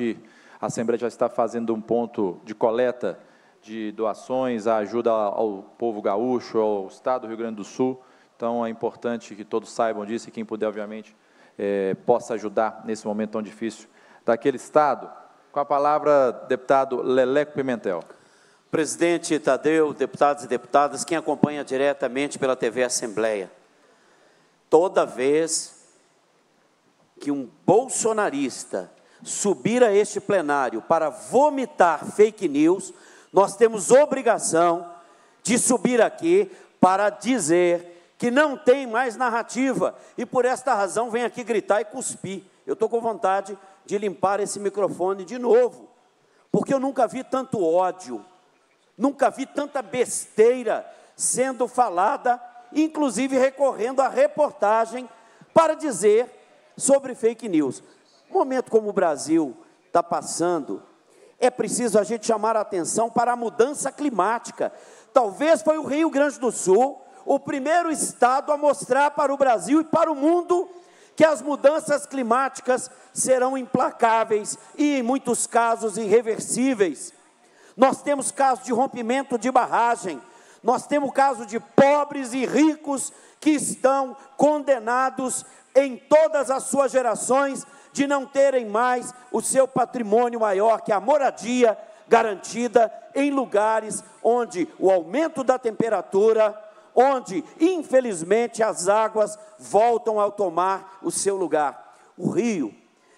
a Assembleia já está fazendo um ponto de coleta de doações, a ajuda ao povo gaúcho, ao Estado do Rio Grande do Sul. Então, é importante que todos saibam disso e quem puder, obviamente, possa ajudar nesse momento tão difícil daquele Estado. Com a palavra, deputado Leleco Pimentel. Presidente Tadeu, deputados e deputadas, quem acompanha diretamente pela TV Assembleia, toda vez que um bolsonarista subir a este plenário para vomitar fake news, nós temos obrigação de subir aqui para dizer que não tem mais narrativa, e por esta razão vem aqui gritar e cuspir. Eu estou com vontade de limpar esse microfone de novo, porque eu nunca vi tanto ódio, nunca vi tanta besteira sendo falada, inclusive recorrendo à reportagem para dizer sobre fake news. Um momento como o Brasil está passando, é preciso a gente chamar a atenção para a mudança climática. Talvez foi o Rio Grande do Sul o primeiro estado a mostrar para o Brasil e para o mundo que as mudanças climáticas serão implacáveis e, em muitos casos, irreversíveis. Nós temos casos de rompimento de barragem, nós temos casos de pobres e ricos que estão condenados em todas as suas gerações de não terem mais o seu patrimônio maior, que é a moradia garantida em lugares onde o aumento da temperatura, onde, infelizmente, as águas voltam a tomar o seu lugar. O rio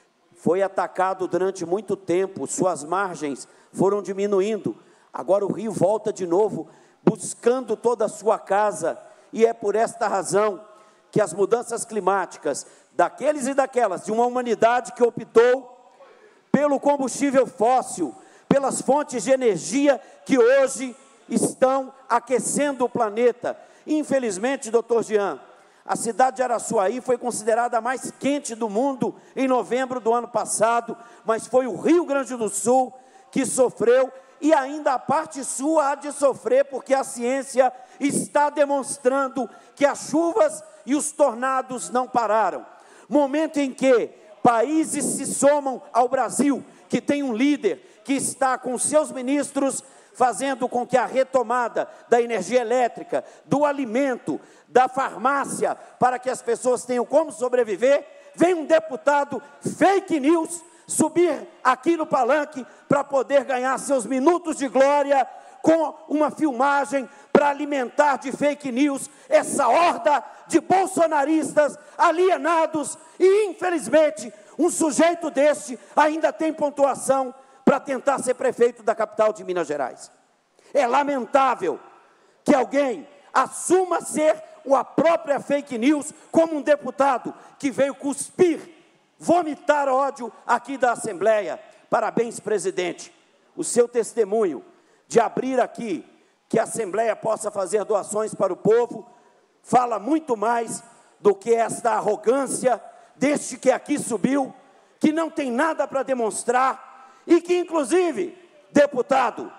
foi atacado durante muito tempo, suas margens foram diminuindo. Agora o rio volta de novo, buscando toda a sua casa, e é por esta razão que as mudanças climáticas, daqueles e daquelas, de uma humanidade que optou pelo combustível fóssil, pelas fontes de energia que hoje estão aquecendo o planeta. Infelizmente, doutor Jean, a cidade de Araçuaí foi considerada a mais quente do mundo em novembro do ano passado, mas foi o Rio Grande do Sul que sofreu, e ainda a parte sul há de sofrer, porque a ciência está demonstrando que as chuvas e os tornados não pararam. Momento em que países se somam ao Brasil, que tem um líder que está com seus ministros fazendo com que a retomada da energia elétrica, do alimento, da farmácia, para que as pessoas tenham como sobreviver, vem um deputado fake news subir aqui no palanque para poder ganhar seus minutos de glória com uma filmagem para alimentar de fake news essa horda de bolsonaristas alienados, e infelizmente um sujeito deste ainda tem pontuação para tentar ser prefeito da capital de Minas Gerais. É lamentável que alguém assuma ser a própria fake news como um deputado que veio cuspir, vomitar ódio aqui da Assembleia. Parabéns, presidente. O seu testemunho de abrir aqui que a Assembleia possa fazer doações para o povo fala muito mais do que esta arrogância deste que aqui subiu, que não tem nada para demonstrar, e que, inclusive, deputado,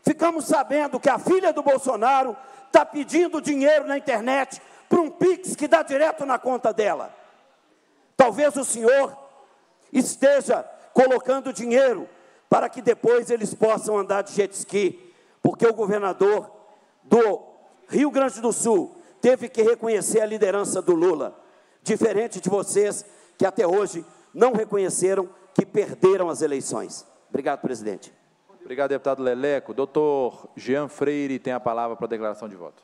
ficamos sabendo que a filha do Bolsonaro está pedindo dinheiro na internet para um Pix que dá direto na conta dela. Talvez o senhor esteja colocando dinheiro para que depois eles possam andar de jet ski, porque o governador do Rio Grande do Sul teve que reconhecer a liderança do Lula, diferente de vocês que até hoje não reconheceram que perderam as eleições. Obrigado, presidente. Obrigado, deputado Leleco. Doutor Jean Freire tem a palavra para a declaração de voto.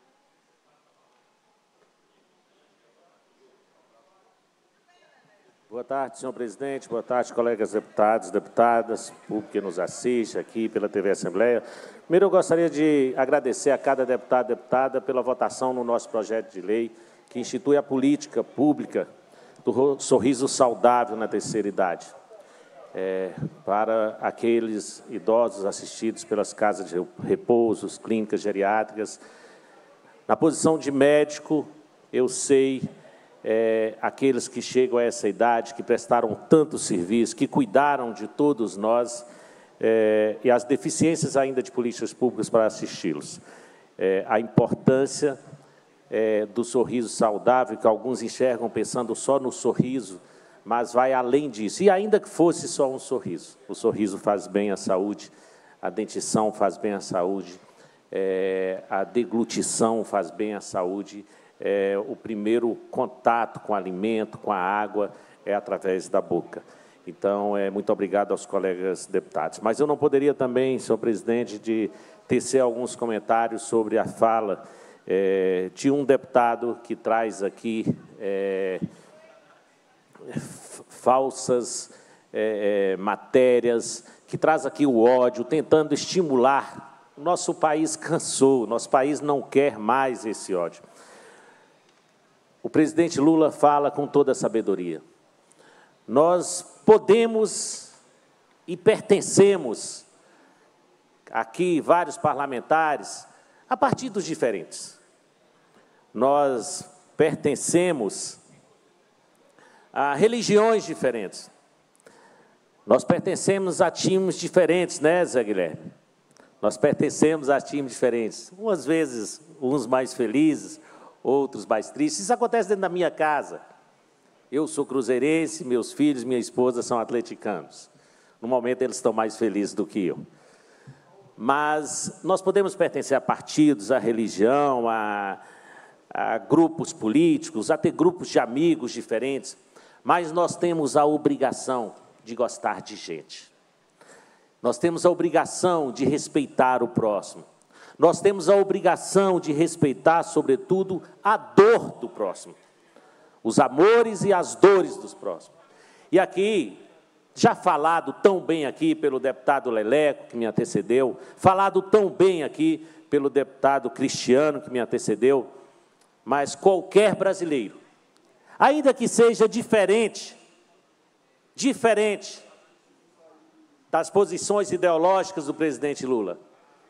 Boa tarde, senhor presidente. Boa tarde, colegas deputados, deputadas, público que nos assiste aqui pela TV Assembleia. Primeiro, eu gostaria de agradecer a cada deputado e deputada pela votação no nosso projeto de lei que institui a política pública do sorriso saudável na terceira idade, para aqueles idosos assistidos pelas casas de repouso, clínicas geriátricas. Na posição de médico, eu sei aqueles que chegam a essa idade, que prestaram tanto serviço, que cuidaram de todos nós, e as deficiências ainda de políticas públicas para assisti-los. A importância do sorriso saudável, que alguns enxergam pensando só no sorriso, mas vai além disso. E ainda que fosse só um sorriso, o sorriso faz bem à saúde, a dentição faz bem à saúde, a deglutição faz bem à saúde, o primeiro contato com o alimento, com a água, é através da boca. Então, muito obrigado aos colegas deputados. Mas eu não poderia também, senhor presidente, de tecer alguns comentários sobre a fala de um deputado que traz aqui falsas matérias, que traz aqui o ódio, tentando estimular. O nosso país cansou, o nosso país não quer mais esse ódio. O presidente Lula fala com toda a sabedoria. Nós podemos e pertencemos, aqui vários parlamentares, a partidos diferentes. Nós pertencemos a religiões diferentes. Nós pertencemos a times diferentes, né, Zé Guilherme? Nós pertencemos a times diferentes. Umas vezes, uns mais felizes, outros mais tristes. Isso acontece dentro da minha casa. Eu sou cruzeirense, meus filhos, minha esposa são atleticanos. No momento, eles estão mais felizes do que eu. Mas nós podemos pertencer a partidos, a religião, a grupos políticos, a ter grupos de amigos diferentes, mas nós temos a obrigação de gostar de gente. Nós temos a obrigação de respeitar o próximo. Nós temos a obrigação de respeitar, sobretudo, a dor do próximo, os amores e as dores dos próximos. E aqui, já falado tão bem aqui pelo deputado Leleco, que me antecedeu, falado tão bem aqui pelo deputado Cristiano, que me antecedeu, mas qualquer brasileiro, ainda que seja diferente das posições ideológicas do presidente Lula,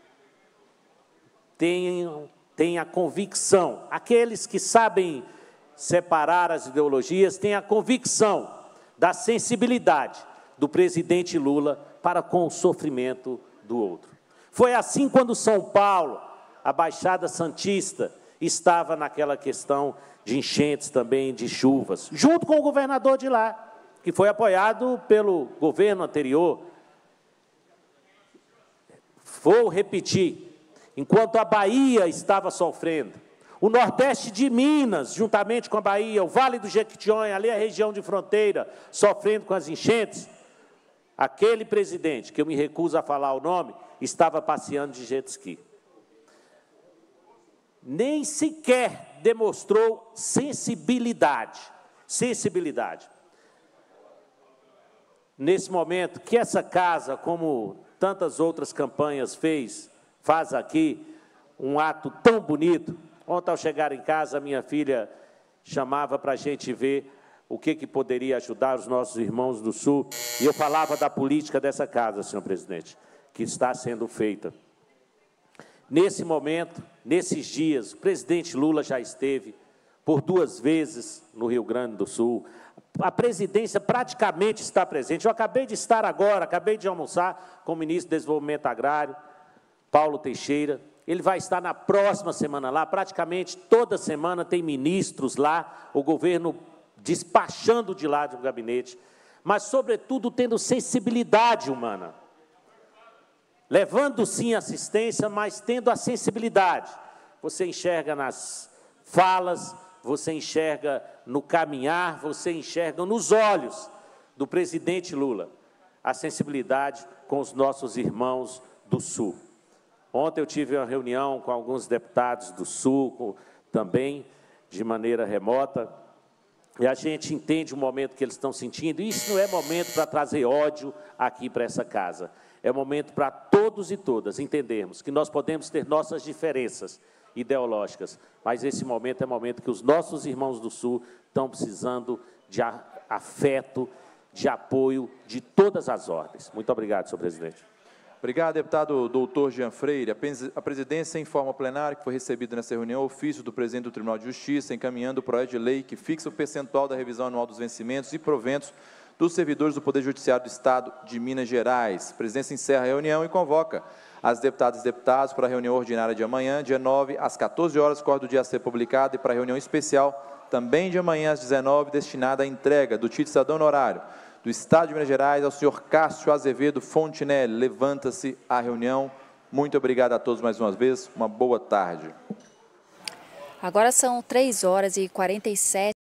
tem a convicção, aqueles que sabem separar as ideologias, têm a convicção da sensibilidade do presidente Lula para com o sofrimento do outro. Foi assim quando São Paulo, a Baixada Santista, estava naquela questão de enchentes também, de chuvas, junto com o governador de lá, que foi apoiado pelo governo anterior. Vou repetir, enquanto a Bahia estava sofrendo, o Nordeste de Minas, juntamente com a Bahia, o Vale do Jequitinhonha, ali a região de fronteira, sofrendo com as enchentes, aquele presidente, que eu me recuso a falar o nome, estava passeando de jet ski. Nem sequer demonstrou sensibilidade. Nesse momento, que essa casa, como tantas outras campanhas faz aqui um ato tão bonito. Ontem, ao chegar em casa, minha filha chamava para a gente ver o que poderia ajudar os nossos irmãos do Sul. E eu falava da política dessa casa, senhor presidente, que está sendo feita. Nesse momento, nesses dias, o presidente Lula já esteve por 2 vezes no Rio Grande do Sul. A presidência praticamente está presente. Eu acabei de estar agora, acabei de almoçar com o ministro do Desenvolvimento Agrário, Paulo Teixeira. Ele vai estar na próxima semana lá, praticamente toda semana tem ministros lá, o governo despachando de lá do gabinete, mas, sobretudo, tendo sensibilidade humana. Levando, sim, assistência, mas tendo a sensibilidade. Você enxerga nas falas, você enxerga no caminhar, você enxerga nos olhos do presidente Lula a sensibilidade com os nossos irmãos do Sul. Ontem eu tive uma reunião com alguns deputados do Sul, também de maneira remota, e a gente entende o momento que eles estão sentindo. Isso não é momento para trazer ódio aqui para essa casa. É momento para todos e todas entendermos que nós podemos ter nossas diferenças ideológicas, mas esse momento é momento que os nossos irmãos do Sul estão precisando de afeto, de apoio de todas as ordens. Muito obrigado, senhor presidente. Obrigado, deputado doutor Jean Freire. A presidência informa ao plenário que foi recebido nessa reunião o ofício do presidente do Tribunal de Justiça encaminhando o projeto de lei que fixa o percentual da revisão anual dos vencimentos e proventos dos servidores do Poder Judiciário do Estado de Minas Gerais. A presidência encerra a reunião e convoca as deputadas e deputados para a reunião ordinária de amanhã, dia 9, às 14 horas, corre do dia a ser publicado, e para a reunião especial, também de amanhã, às 19, destinada à entrega do título de cidadão honorário do Estado de Minas Gerais ao senhor Cássio Azevedo Fontinelli. Levanta-se a reunião. Muito obrigado a todos mais uma vez. Uma boa tarde. Agora são 3h47.